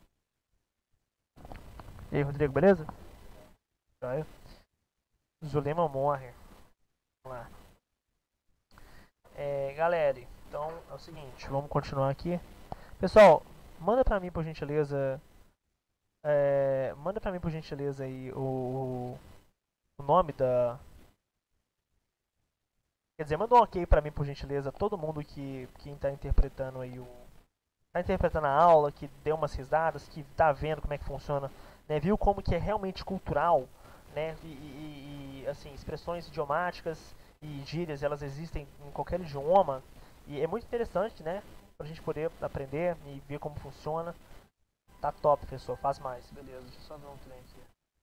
S2: E aí, Rodrigo, beleza? Joia. Zulema morre. Vamos lá. É, galera, então é o seguinte, vamos continuar aqui. Pessoal, manda pra mim por gentileza. É, manda pra mim por gentileza aí o, o nome da. Quer dizer, manda um ok pra mim por gentileza. Todo mundo que, que tá interpretando aí o. Tá interpretando a aula, que deu umas risadas, que tá vendo como é que funciona, né? Viu como que é realmente cultural, né? E, e- e, assim, expressões idiomáticas e gírias, elas existem em qualquer idioma. E é muito interessante, né? Pra gente poder aprender e ver como funciona. Tá top, professor. Faz mais. Beleza, deixa eu só ver um trem aqui.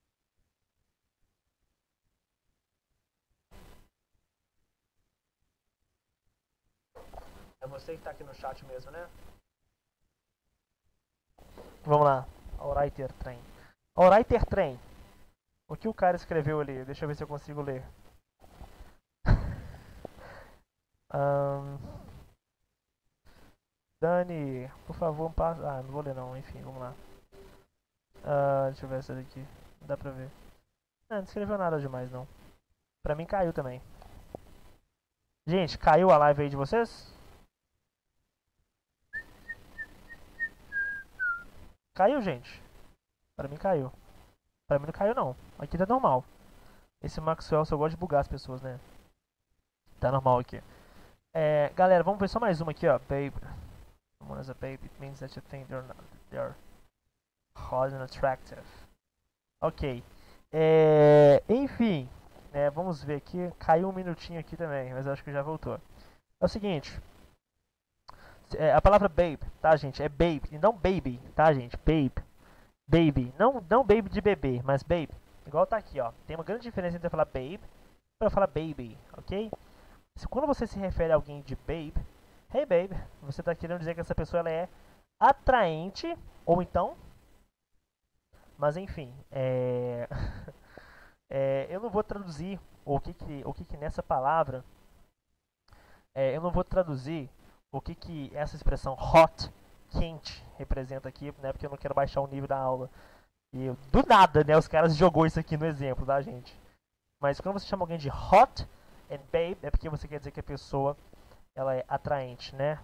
S2: É você que tá aqui no chat mesmo, né? Vamos lá. Alrighter Train. Alrighter Train. O que o cara escreveu ali? Deixa eu ver se eu consigo ler. Ahn, Dani, por favor, passa. Ah, não vou ler não, enfim, vamos lá. Ah, deixa eu ver essa daqui. Não dá pra ver. Ah, não escreveu nada demais não. Pra mim caiu também. Gente, caiu a live aí de vocês? Caiu, gente. Pra mim caiu. Pra mim não caiu não. Aqui tá normal. Esse Maxwell só gosta de bugar as pessoas, né? Tá normal aqui. É, galera, vamos ver só mais uma aqui, ó. Babe. Someone is a babe. It means that you think they're, not, they're hot and attractive. Ok. É, enfim, né, vamos ver aqui. Caiu um minutinho aqui também, mas eu acho que já voltou. É o seguinte. É, a palavra babe, tá, gente? É babe e não baby, tá, gente? Babe. Baby. Não, não baby de bebê, mas babe. Igual tá aqui, ó. Tem uma grande diferença entre eu falar babe e eu falar baby, ok? Se, quando você se refere a alguém de babe, hey babe, você tá querendo dizer que essa pessoa ela é atraente, ou então. Mas enfim, é. É, eu não vou traduzir o que que, o que, que nessa palavra. É, eu não vou traduzir o que, que essa expressão hot, quente, representa aqui, né? Porque eu não quero baixar o nível da aula. E eu- do nada, né? Os caras jogou isso aqui no exemplo, tá, gente? Mas quando você chama alguém de hot and babe, é porque você quer dizer que a pessoa ela é atraente, né?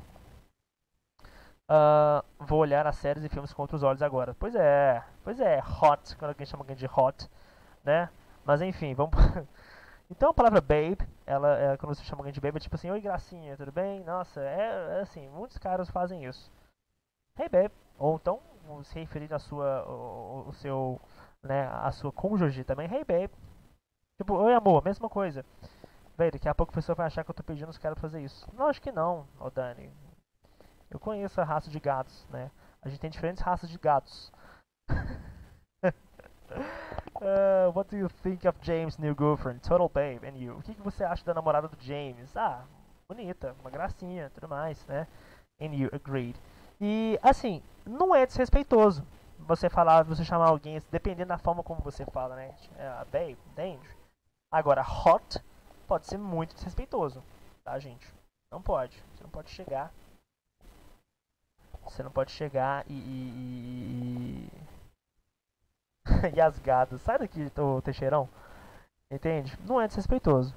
S2: Ah, vou olhar as séries e filmes com outros olhos agora. Pois é, pois é, hot, quando alguém chama alguém de hot, né? Mas enfim, vamos. Então a palavra babe, ela, é, quando você chama alguém de babe, é tipo assim, oi gracinha, tudo bem? Nossa, é, é assim, muitos caras fazem isso. Hey babe. Ou então se referir à sua, o, o seu, né, a sua cônjuge também, hey babe. Tipo, oi amor, mesma coisa. Véi, daqui a pouco a pessoa vai achar que eu tô pedindo os caras pra fazer isso. Não, acho que não, ô Dani. Eu conheço a raça de gatos, né? A gente tem diferentes raças de gatos. Uh, what do you think of James' new girlfriend? Total babe, and you? O que, que você acha da namorada do James? Ah, bonita, uma gracinha, tudo mais, né? And you agreed. E assim, não é desrespeitoso você falar, você chamar alguém, dependendo da forma como você fala, né? É, babe, danger. Agora, hot pode ser muito desrespeitoso, tá, gente? Não pode. Você não pode chegar. Você não pode chegar e. e, e... e as gadas. Sai daqui, ô Teixeirão. Entende? Não é desrespeitoso.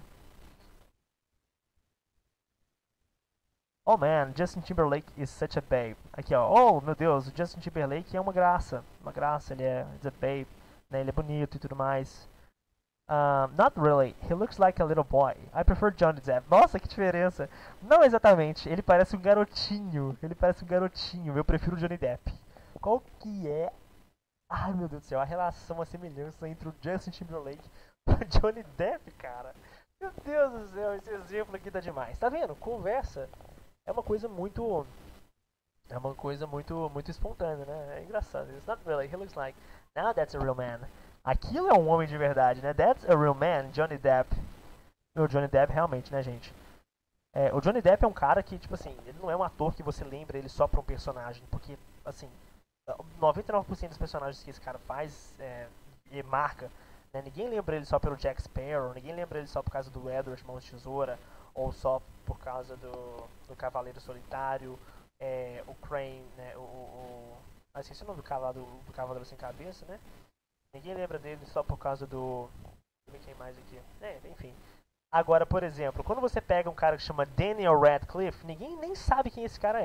S2: Oh man, Justin Timberlake is such a babe. Aqui ó, oh meu Deus, o Justin Timberlake é uma graça. Uma graça, ele é he's a babe. Né? Ele é bonito e tudo mais. Um, not really, he looks like a little boy. I prefer Johnny Depp. Nossa, que diferença. Não exatamente, ele parece um garotinho. Ele parece um garotinho, eu prefiro o Johnny Depp. Qual que é. Ai meu Deus do céu, a relação, a semelhança entre o Justin Timberlake e o Johnny Depp, cara. Meu Deus do céu, esse exemplo aqui tá demais. Tá vendo? Conversa é uma coisa muito. É uma coisa muito, muito espontânea, né? É engraçado. It's not really, he looks like. Now that's a real man. Aquilo é um homem de verdade, né? That's a real man, Johnny Depp. O Johnny Depp realmente, né, gente? É, o Johnny Depp é um cara que, tipo assim, ele não é um ator que você lembra ele só pra um personagem. Porque, assim, noventa e nove por cento dos personagens que esse cara faz é, e marca, né? Ninguém lembra ele só pelo Jack Sparrow, ninguém lembra ele só por causa do Edward Mãos de Tesoura, ou só por causa do, do Cavaleiro Solitário, é, o Crane, né? O, o, o... Ah, esqueci o nome do cavalo do Cavaleiro Sem Cabeça, né? Ninguém lembra dele só por causa do... Deixa eu ver quem mais aqui. É, enfim. Agora, por exemplo, quando você pega um cara que chama Daniel Radcliffe, ninguém nem sabe quem esse cara é.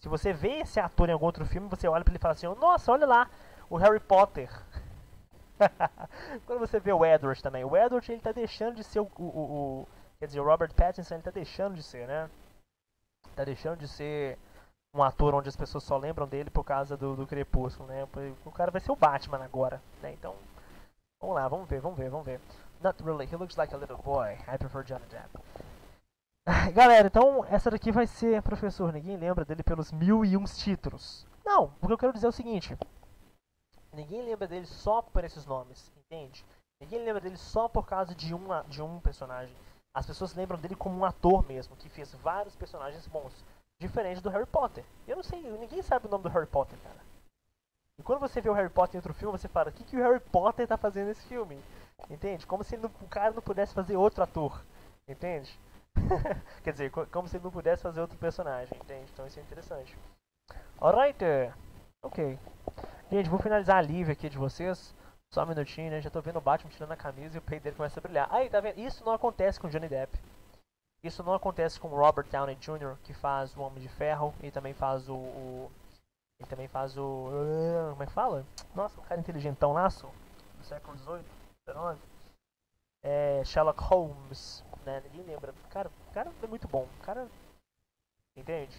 S2: Se você vê esse ator em algum outro filme, você olha pra ele e fala assim, nossa, olha lá, o Harry Potter. Quando você vê o Edward também, o Edward ele tá deixando de ser o, o, o, o quer dizer, o Robert Pattinson ele tá deixando de ser, né? Tá deixando de ser um ator onde as pessoas só lembram dele por causa do, do Crepúsculo, né? O cara vai ser o Batman agora, né? Então, vamos lá, vamos ver, vamos ver, vamos ver. Not really, he looks like a little boy. I prefer Johnny Depp. Galera, então essa daqui vai ser, professor, ninguém lembra dele pelos mil e uns títulos. Não, o que eu quero dizer é o seguinte. Ninguém lembra dele só por esses nomes, entende? Ninguém lembra dele só por causa de, uma, de um personagem. As pessoas lembram dele como um ator mesmo, que fez vários personagens bons. Diferente do Harry Potter. Eu não sei, ninguém sabe o nome do Harry Potter, cara. E quando você vê o Harry Potter em outro filme, você fala, o que, que o Harry Potter tá fazendo nesse filme? Entende? Como se ele não, o cara não pudesse fazer outro ator. Entende? Quer dizer, como se ele não pudesse fazer outro personagem, entende? Então isso é interessante. Alright. Ok. Gente, vou finalizar a live aqui de vocês. Só um minutinho, né? Já tô vendo o Batman tirando a camisa e o peito dele começa a brilhar. Aí, tá vendo? Isso não acontece com o Johnny Depp. Isso não acontece com o Robert Downey Júnior, que faz o Homem de Ferro e também faz o... o ele também faz o... Uh, como é que fala? Nossa, o cara inteligentão laço do século dezoito, dezenove. É, Sherlock Holmes, né? Ninguém lembra. Cara, o cara é muito bom. O cara... Entende?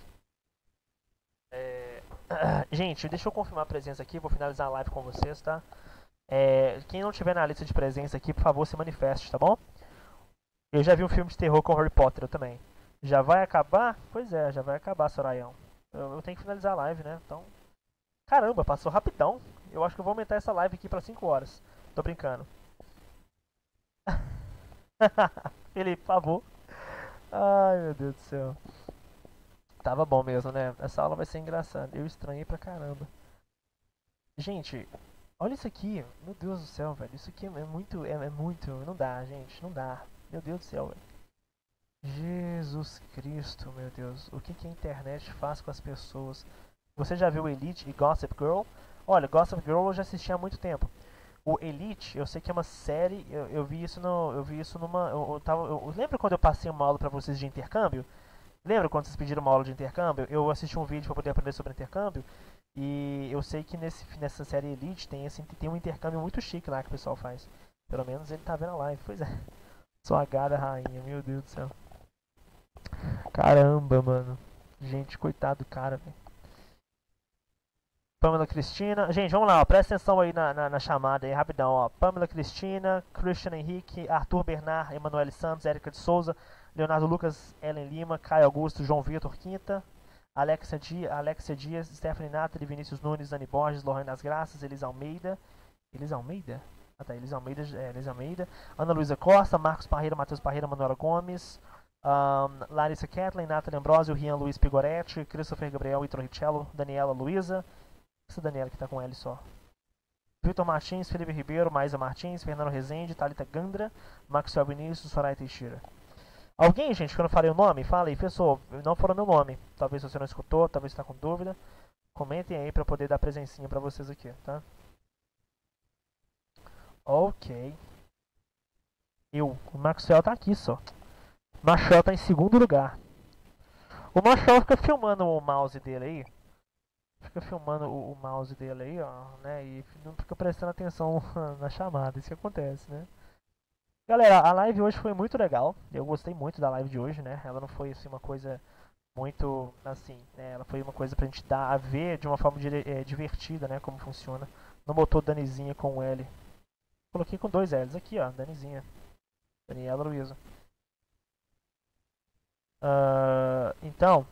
S2: É... Gente, deixa eu confirmar a presença aqui. Vou finalizar a live com vocês, tá? É... Quem não tiver na lista de presença aqui, por favor, se manifeste, tá bom? Eu já vi um filme de terror com Harry Potter, eu também. Já vai acabar? Pois é, já vai acabar, Sorayão. Eu, eu tenho que finalizar a live, né? Então... Caramba, passou rapidão. Eu acho que eu vou aumentar essa live aqui pra cinco horas. Tô brincando. Felipe, por favor. Ai, meu Deus do céu. Tava bom mesmo, né? Essa aula vai ser engraçada. Eu estranhei pra caramba. Gente, olha isso aqui. Meu Deus do céu, velho. Isso aqui é muito... É, é muito... Não dá, gente. Não dá. Meu Deus do céu, velho. Jesus Cristo, meu Deus. O que, que a internet faz com as pessoas? Você já viu Elite e Gossip Girl? Olha, Gossip Girl eu já assisti há muito tempo. O Elite, eu sei que é uma série, eu, eu vi isso no, eu vi isso numa, eu, eu tava, eu, lembra quando eu passei uma aula pra vocês de intercâmbio? Lembra quando vocês pediram uma aula de intercâmbio? Eu assisti um vídeo pra poder aprender sobre intercâmbio e eu sei que nesse, nessa série Elite tem, assim, tem um intercâmbio muito chique lá que o pessoal faz. Pelo menos ele tá vendo a live, pois é. Sua gada rainha, meu Deus do céu. Caramba, mano. Gente, coitado do cara, velho. Pamela Cristina. Gente, vamos lá, ó. Presta atenção aí na, na, na chamada aí, rapidão, ó. Pamela Cristina, Christian Henrique, Arthur Bernard, Emanuele Santos, Érica de Souza, Leonardo Lucas, Ellen Lima, Caio Augusto, João Vitor Quinta, Alexia Dias, Alexia Dias, Stephanie Nathalie, Vinícius Nunes, Dani Borges, Lorraine das Graças, Elisa Almeida. Elisa Almeida? Ah tá, Elisa Almeida, é, Elisa Almeida. Ana Luísa Costa, Marcos Parreira, Matheus Parreira, Manuela Gomes. Um, Larissa Kathleen, Nathalie Ambrosio, Rian Luiz Pigoretti, Christopher Gabriel, Ítalo Richello, Daniela Luiza. Essa Daniela que tá com L só. Vitor Martins, Felipe Ribeiro, Maísa Martins, Fernando Rezende, Thalita Gandra, Maxwell Vinícius, Soraya Teixeira. Alguém, gente, que eu não falei o nome? Fala aí, pessoal, não falou meu nome. Talvez você não escutou, talvez está com dúvida. Comentem aí pra poder dar presencinha pra vocês aqui, tá? Ok. Eu, o Maxwell tá aqui só. O Maxwell tá em segundo lugar. O Maxwell fica filmando o mouse dele aí. Fica filmando o, o mouse dele aí, ó, né? E não fica prestando atenção na chamada. Isso que acontece, né? Galera, a live hoje foi muito legal. Eu gostei muito da live de hoje, né? Ela não foi assim uma coisa muito assim, né? Ela foi uma coisa pra gente dar a ver de uma forma dire, é, divertida, né? Como funciona. Não botou Danizinha com o L. Coloquei com dois L's aqui, ó, Danizinha. Daniela Luiza. Uh, então,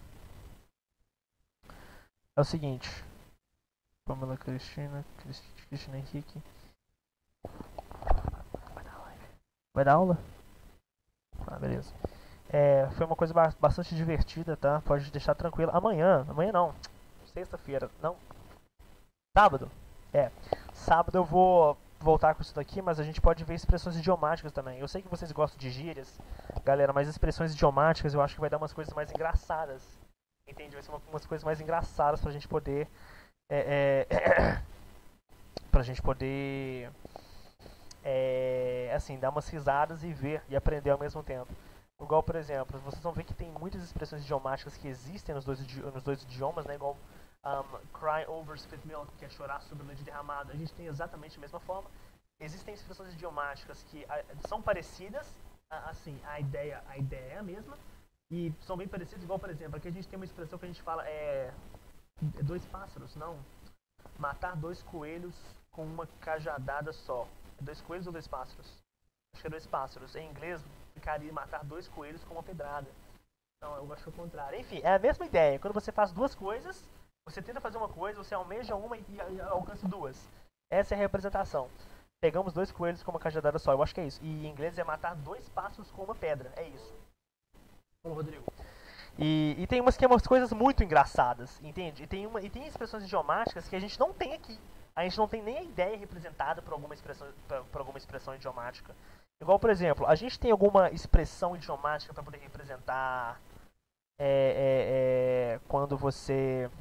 S2: é o seguinte. Pamela Cristina, Cristina Henrique. Vai dar live. Vai dar aula? Ah, beleza. É, foi uma coisa ba bastante divertida, tá? Pode deixar tranquilo. Amanhã, amanhã não. Sexta-feira, não. Sábado. É. Sábado eu vou voltar com isso daqui, mas a gente pode ver expressões idiomáticas também. Eu sei que vocês gostam de gírias, galera, mas expressões idiomáticas eu acho que vai dar umas coisas mais engraçadas. Entende? Vai ser uma, umas coisas mais engraçadas pra gente poder... É, é, pra gente poder... É, assim, dar umas risadas e ver e aprender ao mesmo tempo. Igual, por exemplo, vocês vão ver que tem muitas expressões idiomáticas que existem nos dois, nos dois idiomas, né? Igual um, cry over spilled milk, que é chorar sobre leite derramado. A gente tem exatamente a mesma forma. Existem expressões idiomáticas que a, são parecidas, a, assim, a ideia, a ideia é a mesma, e são bem parecidas, igual, por exemplo, aqui a gente tem uma expressão que a gente fala, é, é dois pássaros, não, matar dois coelhos com uma cajadada só. É dois coelhos ou dois pássaros? Acho que é dois pássaros. Em inglês, ficaria matar dois coelhos com uma pedrada. Não, eu acho que é o contrário. Enfim, é a mesma ideia. Quando você faz duas coisas, você tenta fazer uma coisa, você almeja uma e, e alcança duas. Essa é a representação. Pegamos dois coelhos com uma cajadada só. Eu acho que é isso. E em inglês é matar dois pássaros com uma pedra. É isso. Ô, Rodrigo. E, e tem umas que é umas coisas muito engraçadas, entende? E tem, uma, e tem expressões idiomáticas que a gente não tem aqui. A gente não tem nem a ideia representada por alguma expressão, por, por alguma expressão idiomática. Igual, por exemplo, a gente tem alguma expressão idiomática para poder representar é, é, é, quando você...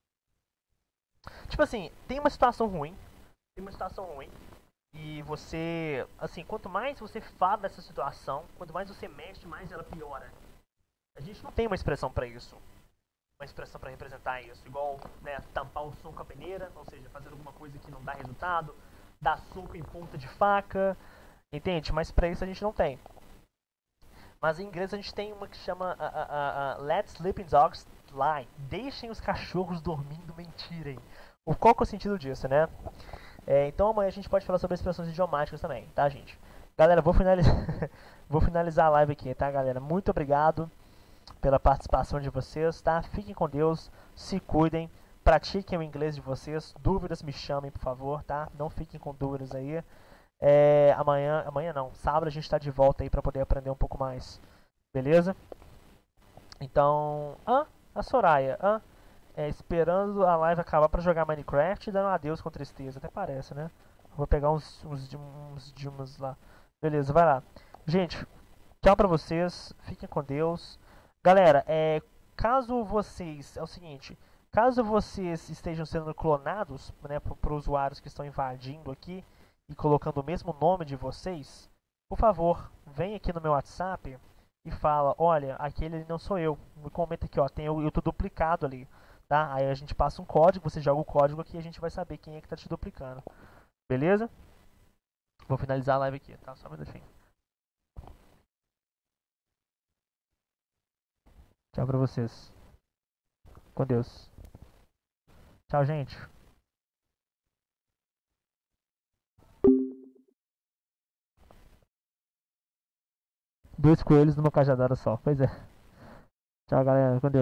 S2: Tipo assim, tem uma situação ruim, tem uma situação ruim, e você, assim, quanto mais você fala dessa situação, quanto mais você mexe, mais ela piora. A gente não tem uma expressão para isso, uma expressão para representar isso, igual, né, tampar o som com a peneira, ou seja, fazer alguma coisa que não dá resultado, dar soco em ponta de faca, entende? Mas para isso a gente não tem. Mas em inglês a gente tem uma que chama uh, uh, uh, Let Sleeping Dogs Lie. Deixem os cachorros dormindo, mentirem. O, qual que é o sentido disso, né? É, então amanhã a gente pode falar sobre expressões idiomáticas também, tá, gente? Galera, vou finalizar, vou finalizar a live aqui, tá, galera? Muito obrigado pela participação de vocês, tá? Fiquem com Deus, se cuidem, pratiquem o inglês de vocês. Dúvidas me chamem, por favor, tá? Não fiquem com dúvidas aí. É, amanhã, amanhã não, sábado a gente tá de volta aí pra poder aprender um pouco mais, beleza? Então, ah, a Soraya, ah, é, esperando a live acabar pra jogar Minecraft e dando adeus com tristeza, até parece, né? Vou pegar uns, uns, uns dimas lá, beleza, vai lá. Gente, tchau pra vocês, fiquem com Deus. Galera, é, caso vocês, é o seguinte, caso vocês estejam sendo clonados, né, por usuários que estão invadindo aqui e colocando o mesmo nome de vocês, por favor, vem aqui no meu WhatsApp e fala, olha, aquele não sou eu. Me comenta aqui, ó, tem eu, eu tô duplicado ali, tá? Aí a gente passa um código, você joga o código aqui e a gente vai saber quem é que tá te duplicando. Beleza? Vou finalizar a live aqui, tá? Só um minutinho. Tchau pra vocês. Com Deus. Tchau, gente. Dois coelhos numa cajadada só. Pois é. Tchau, galera. Com Deus.